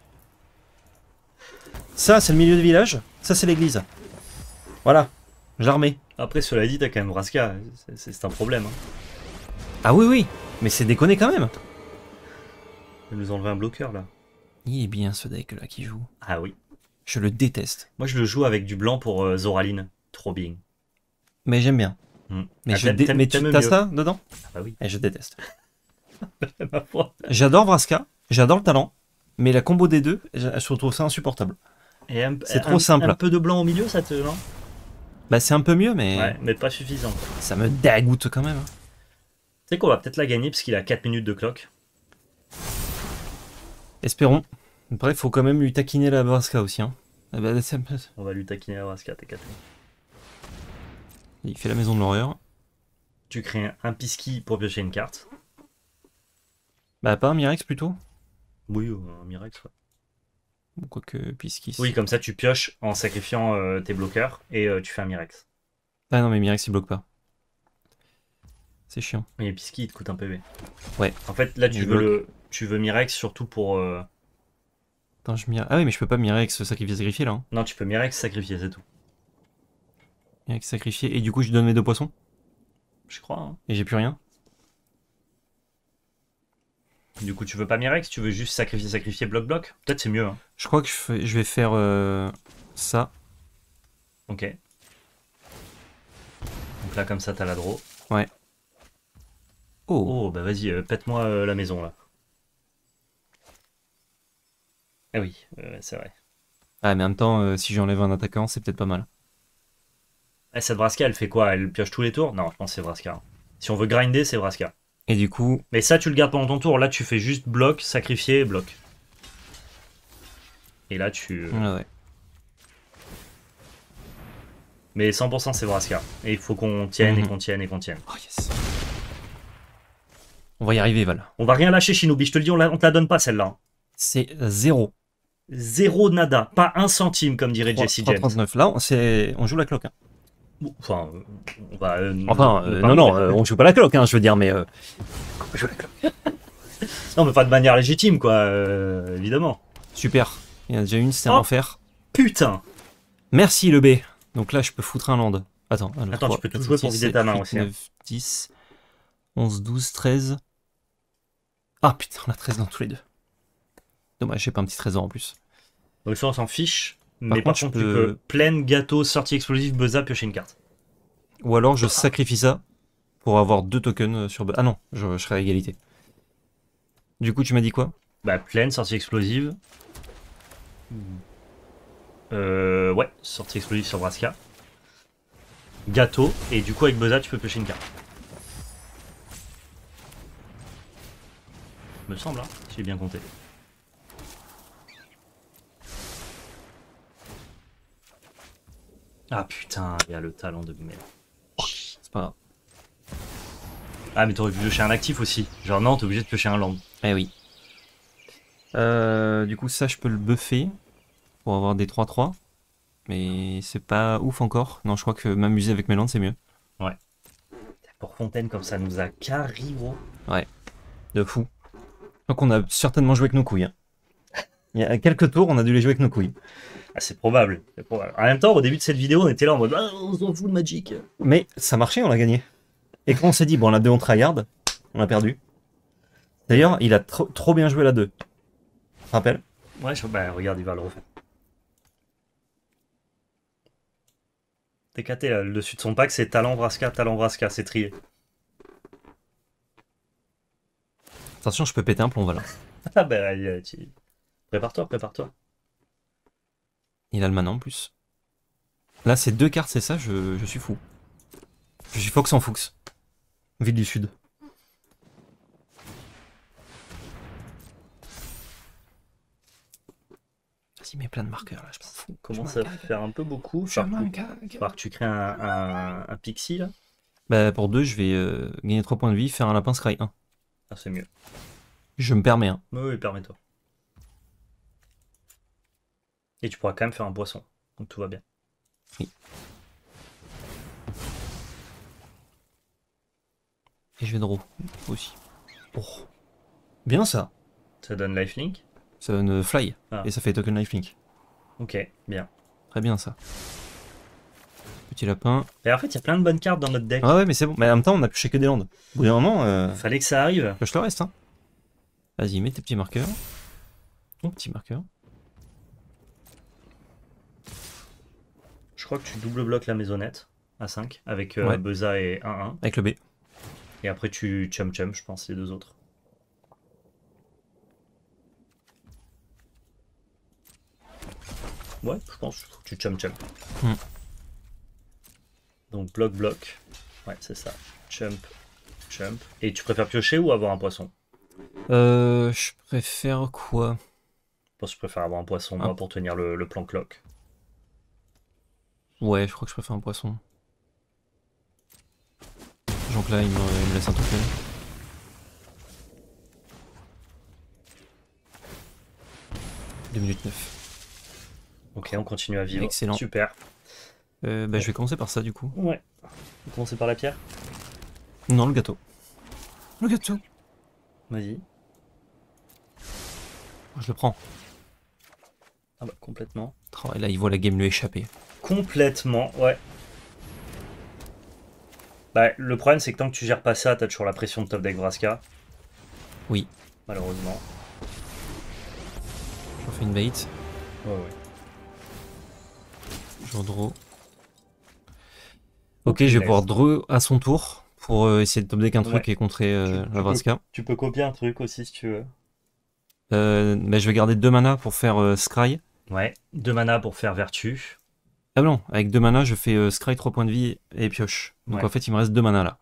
Ça, c'est le milieu du village. Ça, c'est l'église. Voilà. J'armée. Après, cela dit, t'as quand même Vraska. C'est- C'est c'est un problème. Hein. Ah oui, oui. Mais c'est déconné quand même. Il nous enlever un bloqueur là. Il est bien ce deck là qui joue. Ah oui. Je le déteste. Moi, je le joue avec du blanc pour euh, Zoraline. Trop bien. Mais j'aime bien. Hmm. Mais, Ah, je t'aimes- dé- t'aimes- mais tu t'aimes as mieux. ça dedans? Ah bah oui. Et je déteste. Ma foi. J'adore Vraska, j'adore le talent, mais la combo des deux, je je trouve ça insupportable. Et un- C'est un- trop simple. Un peu de blanc au milieu, ça te. Non Bah c'est un peu mieux, mais Ouais, mais pas suffisant. Tu ça me dégoûte quand même. sais qu'on va peut-être la gagner parce qu'il a quatre minutes de clock. Espérons. Après, faut quand même lui taquiner la Vraska aussi. Hein. Ah bah, c'est- On va lui taquiner la Vraska, t'es quatre. il fait la maison de l'horreur. Tu crées un, un pisky pour piocher une carte. Bah pas un Mirex plutôt? Oui, ou un Mirex, ouais. Ou quoique Piscis. Oui, comme ça tu pioches en sacrifiant euh, tes bloqueurs et euh, tu fais un Mirex. Ah non, mais Mirex il bloque pas. C'est chiant. Mais Pisky il te coûte un P V. Ouais. En fait, là tu Il veux bloque. le, tu veux Mirex surtout pour euh, Attends, je mire. Ah oui, mais je peux pas mirer avec ce sacrifié sacrifié là. Hein. Non, tu peux Mirex sacrifier, c'est tout. Avec sacrifié. Et du coup, je lui donne mes deux poissons. Je crois. Hein. Et j'ai plus rien. Du coup, tu veux pas Mirex, tu veux juste sacrifier, sacrifier, bloc, bloc. Peut-être c'est mieux. Hein. Je crois que je, fais... je vais faire euh... ça. Ok. Donc là, comme ça, t'as la draw. Ouais. Oh. Oh, bah vas-y, euh, pète-moi euh, la maison là. Ah oui, euh, c'est vrai. Ah, mais en même temps, euh, si j'enlève un attaquant, c'est peut-être pas mal. Eh, cette Vraska, elle fait quoi? Elle pioche tous les tours? Non, je pense que c'est Vraska. Hein. Si on veut grinder, c'est Vraska. Et du coup... Mais ça, tu le gardes pendant ton tour. Là, tu fais juste bloc, sacrifier, bloc. Et là, tu... Ah ouais. Mais cent pour cent, c'est Vraska. Et il faut qu'on tienne, Mhm. et qu'on tienne, et qu'on tienne. Oh yes. On va y arriver, Val. On va rien lâcher, Shinobi. Je te le dis, on, la... on te la donne pas, celle-là. Hein. C'est zéro. Zéro nada. Pas un centime, comme dirait Jesse James. trente-neuf. Là, on, c'est... on joue la cloque. Hein. Enfin, euh, on va... euh, Enfin, nous- euh, nous non, non, parler. euh, on joue pas la cloque, hein, je veux dire, mais... Euh... On joue la cloque. Non, mais pas de manière légitime, quoi, euh, évidemment. Super. Il y en a déjà une, c'est un Oh. enfer. Putain. Merci, le B. Donc là, je peux foutre un land. Attends, un, deux, Attends, trois, tu peux tout quatre, jouer pour six, vider sept, ta main huit, aussi, hein. neuf, dix, onze, douze, treize. Ah putain, on a treize dans tous les deux. Dommage, j'ai pas un petit trésor en plus. Donc ça, on s'en fiche. Mais contre, par je contre, peux- tu peux pleine, gâteau, sortie explosive, buzzer, piocher une carte. Ou alors, je sacrifie ça pour avoir deux tokens sur... Ah non, je, je serai à égalité. Du coup, tu m'as dit quoi? Bah, pleine, sortie explosive. Euh, ouais, sortie explosive sur Vraska. Gâteau, et du coup, avec buzzer, tu peux piocher une carte. Me semble, hein, si j'ai bien compté. Ah putain, il y a le talent de merde. C'est pas grave. Ah, mais t'aurais pu piocher un actif aussi. Genre, non, t'es obligé de piocher un land. Eh oui. Euh, du coup, ça, je peux le buffer pour avoir des trois trois. Mais c'est pas ouf encore. Non, je crois que m'amuser avec mes landes, c'est mieux. Pour Fontaine, comme ça nous a carré, gros. De fou. Donc on a certainement joué avec nos couilles. Hein. Il y a quelques tours, on a dû les jouer avec nos couilles. Ah, c'est probable. c'est probable. En même temps, au début de cette vidéo, on était là en mode ah, on s'en fout de Magic. Mais ça marchait, on l'a gagné. Et quand on s'est dit, bon, la deux on tryhard, on a perdu. D'ailleurs, il a trop, trop bien joué la deux. Tu te rappelles? Ouais, je... bah regarde, il va le refaire. T K T, là, le dessus de son pack, c'est talent Vraska, talent Vraska, c'est trié. Attention, je peux péter un plomb, voilà. Ah bah, euh, tu... prépare-toi, prépare-toi. Il a le mana en plus. Là, c'est deux cartes, c'est ça, je, je suis fou. Je suis Fox en Fox. Ville du Sud. Vas-y, mets plein de marqueurs là, je m'en fous. Commence Je à m'en gag. faire un peu beaucoup. Je Par m'en contre, gag. falloir que tu crées un, un, un pixie là. Bah, pour deux, je vais euh, gagner trois points de vie, faire un lapin Scry un. Ah, c'est mieux. Je me permets, hein. Oui, oui, permets-toi. Et tu pourras quand même faire un poisson. Donc tout va bien. Et je vais draw aussi. Oh. Bien ça. Ça donne lifelink. Ça donne euh, fly. Ah. Et ça fait token lifelink. Ok, bien. Très bien ça. Petit lapin. Et en fait, il y a plein de bonnes cartes dans notre deck. Ah ouais, mais c'est bon. Mais en même temps, on a pioché que des landes. Au bout d'un moment, euh, Fallait que ça arrive. je le reste. Hein. Vas-y, mets tes petits marqueurs. Ton petit marqueur. Je crois que tu double bloques la maisonnette à cinq avec euh, Ouais. Buzza et un un. Avec le B. Et après, tu chum chum, je pense, les deux autres. Ouais, je pense que tu chum chum. Hmm. Donc bloc bloc. Ouais, c'est ça. Chump, chump. Et tu préfères piocher ou avoir un poisson? Euh, je préfère quoi? Je pense que je préfère avoir un poisson, Ah. moi, pour tenir le, le plan clock. Ouais, je crois que je préfère un poisson. Donc là, il me, il me laisse un token. deux minutes neuf. Ok, on continue à vivre. Excellent. Super. Euh, bah, je vais commencer par ça du coup. Ouais. On va commencer par la pierre. Non, le gâteau. Le gâteau. Vas-y. Je le prends. Ah bah complètement. Oh, et là, il voit la game lui échapper. Complètement, ouais. Bah, le problème, c'est que tant que tu gères pas ça, t'as toujours la pression de top deck Vraska. Oui. Malheureusement. Je refais une bait. Ouais, ouais. Je redraw. Oh, Ok, je vais punaise. pouvoir draw à son tour pour euh, essayer de top deck un truc Ouais. et contrer euh, Tu- tu la peux- Vraska. Tu peux copier un truc aussi si tu veux. Euh, bah, je vais garder deux mana pour faire euh, Scry. Ouais. Deux mana pour faire Vertu. Ah non, avec deux mana, je fais euh, Scry trois points de vie et pioche. Donc Ouais. en fait, il me reste deux mana là.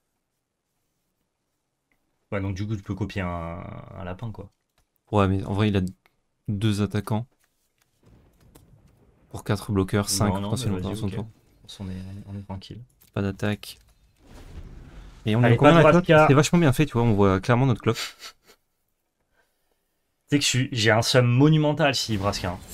Ouais, donc du coup, tu peux copier un, un lapin, quoi. Ouais, mais en vrai, il a deux attaquants. Pour quatre bloqueurs, cinq Non, non, potentiellement mais dans vas-y, son ok. tour. On est, on est tranquille. Pas d'attaque. Et on Allez, est combien pas de la clock? Vraska. C'est vachement bien fait, tu vois, on voit clairement notre clock. Tu sais que je suis- j'ai un sum monumental si Vraska. Hein.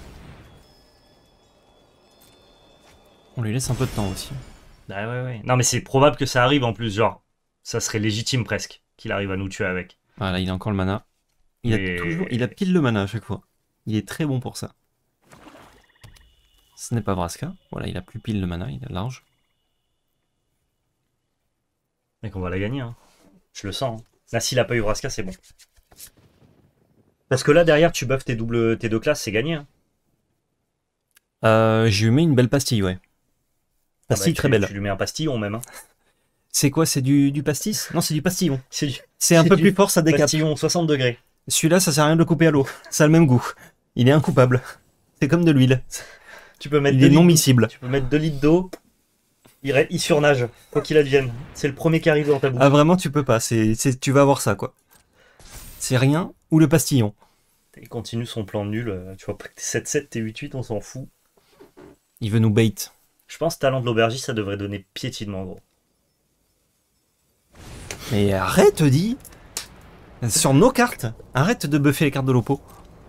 On lui laisse un peu de temps aussi. Ah ouais, ouais. Non, mais c'est probable que ça arrive en plus, genre, ça serait légitime presque qu'il arrive à nous tuer avec. Voilà, il a encore le mana. Il, Mais- a toujours, il a pile le mana à chaque fois. Il est très bon pour ça. Ce n'est pas Vraska. Voilà, il a plus pile le mana, il est large. Mec, on va la gagner, hein. Je le sens. Hein. Là, s'il a pas eu Vraska, c'est bon. Parce que là, derrière, tu buffes tes, doubles, tes deux classes, c'est gagné. Hein. Euh, je lui mets une belle pastille, ouais. Ah Pastille bah, très tu, belle. Tu lui mets un pastillon même. Hein. C'est quoi? C'est du, du pastis? Non, c'est du pastillon. C'est du C'est un C'est peu du plus fort, ça décape. pastillon soixante degrés. Celui-là, ça sert à rien de le couper à l'eau. Ça a le même goût. Il est incoupable. C'est comme de l'huile. Tu peux mettre Il deux est non litres- miscible. Tu peux mettre deux litres d'eau. Il, ré- il surnage, quoi qu'il advienne. C'est le premier qui arrive dans ta bouche. Ah vraiment, tu peux pas. C'est, c'est- tu vas avoir ça, quoi. C'est rien ou le pastillon. Il continue son plan nul. euh, Tu vois pas que t'es sept sept, t'es huit huit, on s'en fout. Il veut nous bait. Je pense que talent de l'aubergiste, ça devrait donner piétinement gros. Mais arrête, dis. Sur nos cartes, arrête de buffer les cartes de l'oppo.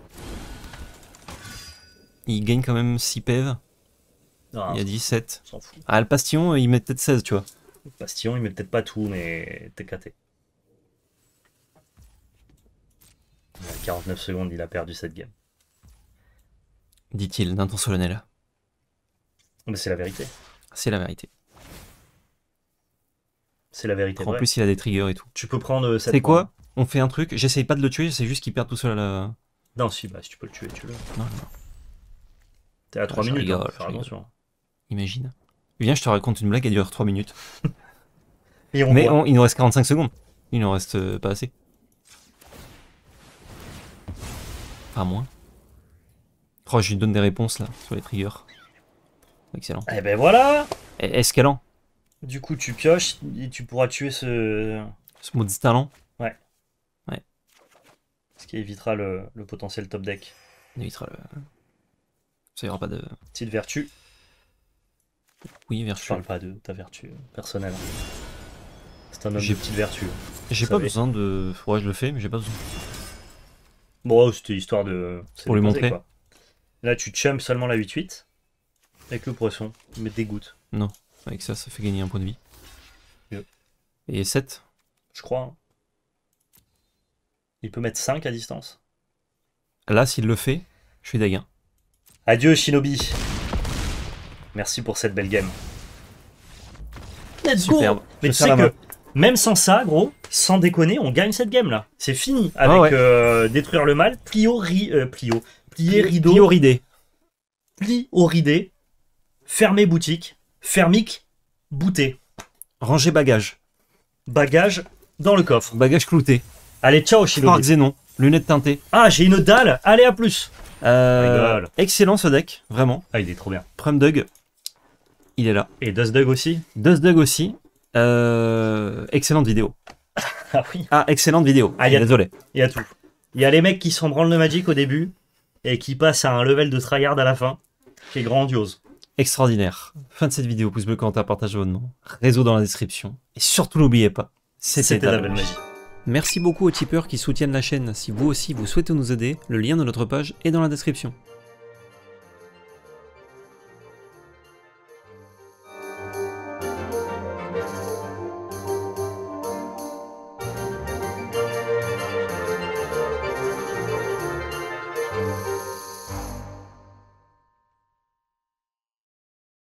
Il gagne quand même six P V. Non, Il y a dix-sept. on s'en fout. Ah, le pastillon, il met peut-être seize, tu vois. Le Pastillon, il met peut-être pas tout, mais t'es caté. Il y a quarante-neuf secondes, il a perdu cette game. Dit-il d'un ton solennel. Mais c'est la vérité. C'est la vérité. C'est la vérité. En vraie. plus, il a des triggers et tout. Tu peux prendre euh, cette C'est quoi? On fait un truc, j'essaye pas de le tuer, j'essaie juste qu'il perde tout seul à la... Non, si, bah, si tu peux le tuer, tu le. Non, non, T'es à trois je minutes, rigole, hein, faut je faire rigole. attention. imagine. Viens, je te raconte une blague, elle dure trois minutes. Et on Mais voit. on- il nous reste quarante-cinq secondes. Il nous reste euh, pas assez. Pas moins. Oh, je lui donne des réponses là, sur les triggers. Excellent. Eh ben voilà. Et escalant, Du coup, tu pioches et tu pourras tuer ce. ce maudit talent. Ce qui évitera le, le potentiel top deck. On évitera le... Ça y aura pas de... Petite vertu. Oui, Je vertu. parle pas de ta vertu personnelle. C'est un homme de J'ai- petite vertu. J'ai vous pas savez. besoin de... Ouais, je le fais, mais j'ai pas besoin. Bon, c'était histoire de. c'est Pour lui déposé, montrer. quoi. Là, tu chumps seulement la huit huit. Avec le poisson. Mais des gouttes. Non, avec ça, ça fait gagner un point de vie. Mieux. Et sept. Je crois. hein. Il peut mettre cinq à distance. Là, s'il le fait, je fais dégâts. Adieu, Shinobi. Merci pour cette belle game. Let's Superbe. go. Mais Je tu serre sais la que même sans ça, gros, sans déconner, on gagne cette game là. C'est fini. Avec Ah ouais. euh, détruire le mal, plio, ri, euh, plio, plier rideau, Prioridé. pli au ridé, fermer boutique, fermique, bouter, Ranger bagage. bagage dans le coffre. Bagage clouté. Allez, ciao Frère Shinobi. Xénon. Lunettes teintées. Ah, j'ai une dalle. Allez, à plus. Euh, Rigole. excellent ce deck, vraiment. Ah, il est trop bien. Prum Dug, il est là. Et Dustdug aussi. Dust Dug aussi. Euh, excellente vidéo. Ah oui. Ah, excellente vidéo. Ah, y a- Désolé. Il y a tout. Il y a les mecs qui s'en branlent le Magic au début et qui passent à un level de tryhard à la fin, qui est grandiose. Extraordinaire. Fin de cette vidéo. Pouce bleu, commentaire, partage, abonnement. Réseau dans la description. Et surtout, n'oubliez pas, C'était la belle magie. Merci beaucoup aux tipeurs qui soutiennent la chaîne. Si vous aussi vous souhaitez nous aider, le lien de notre page est dans la description.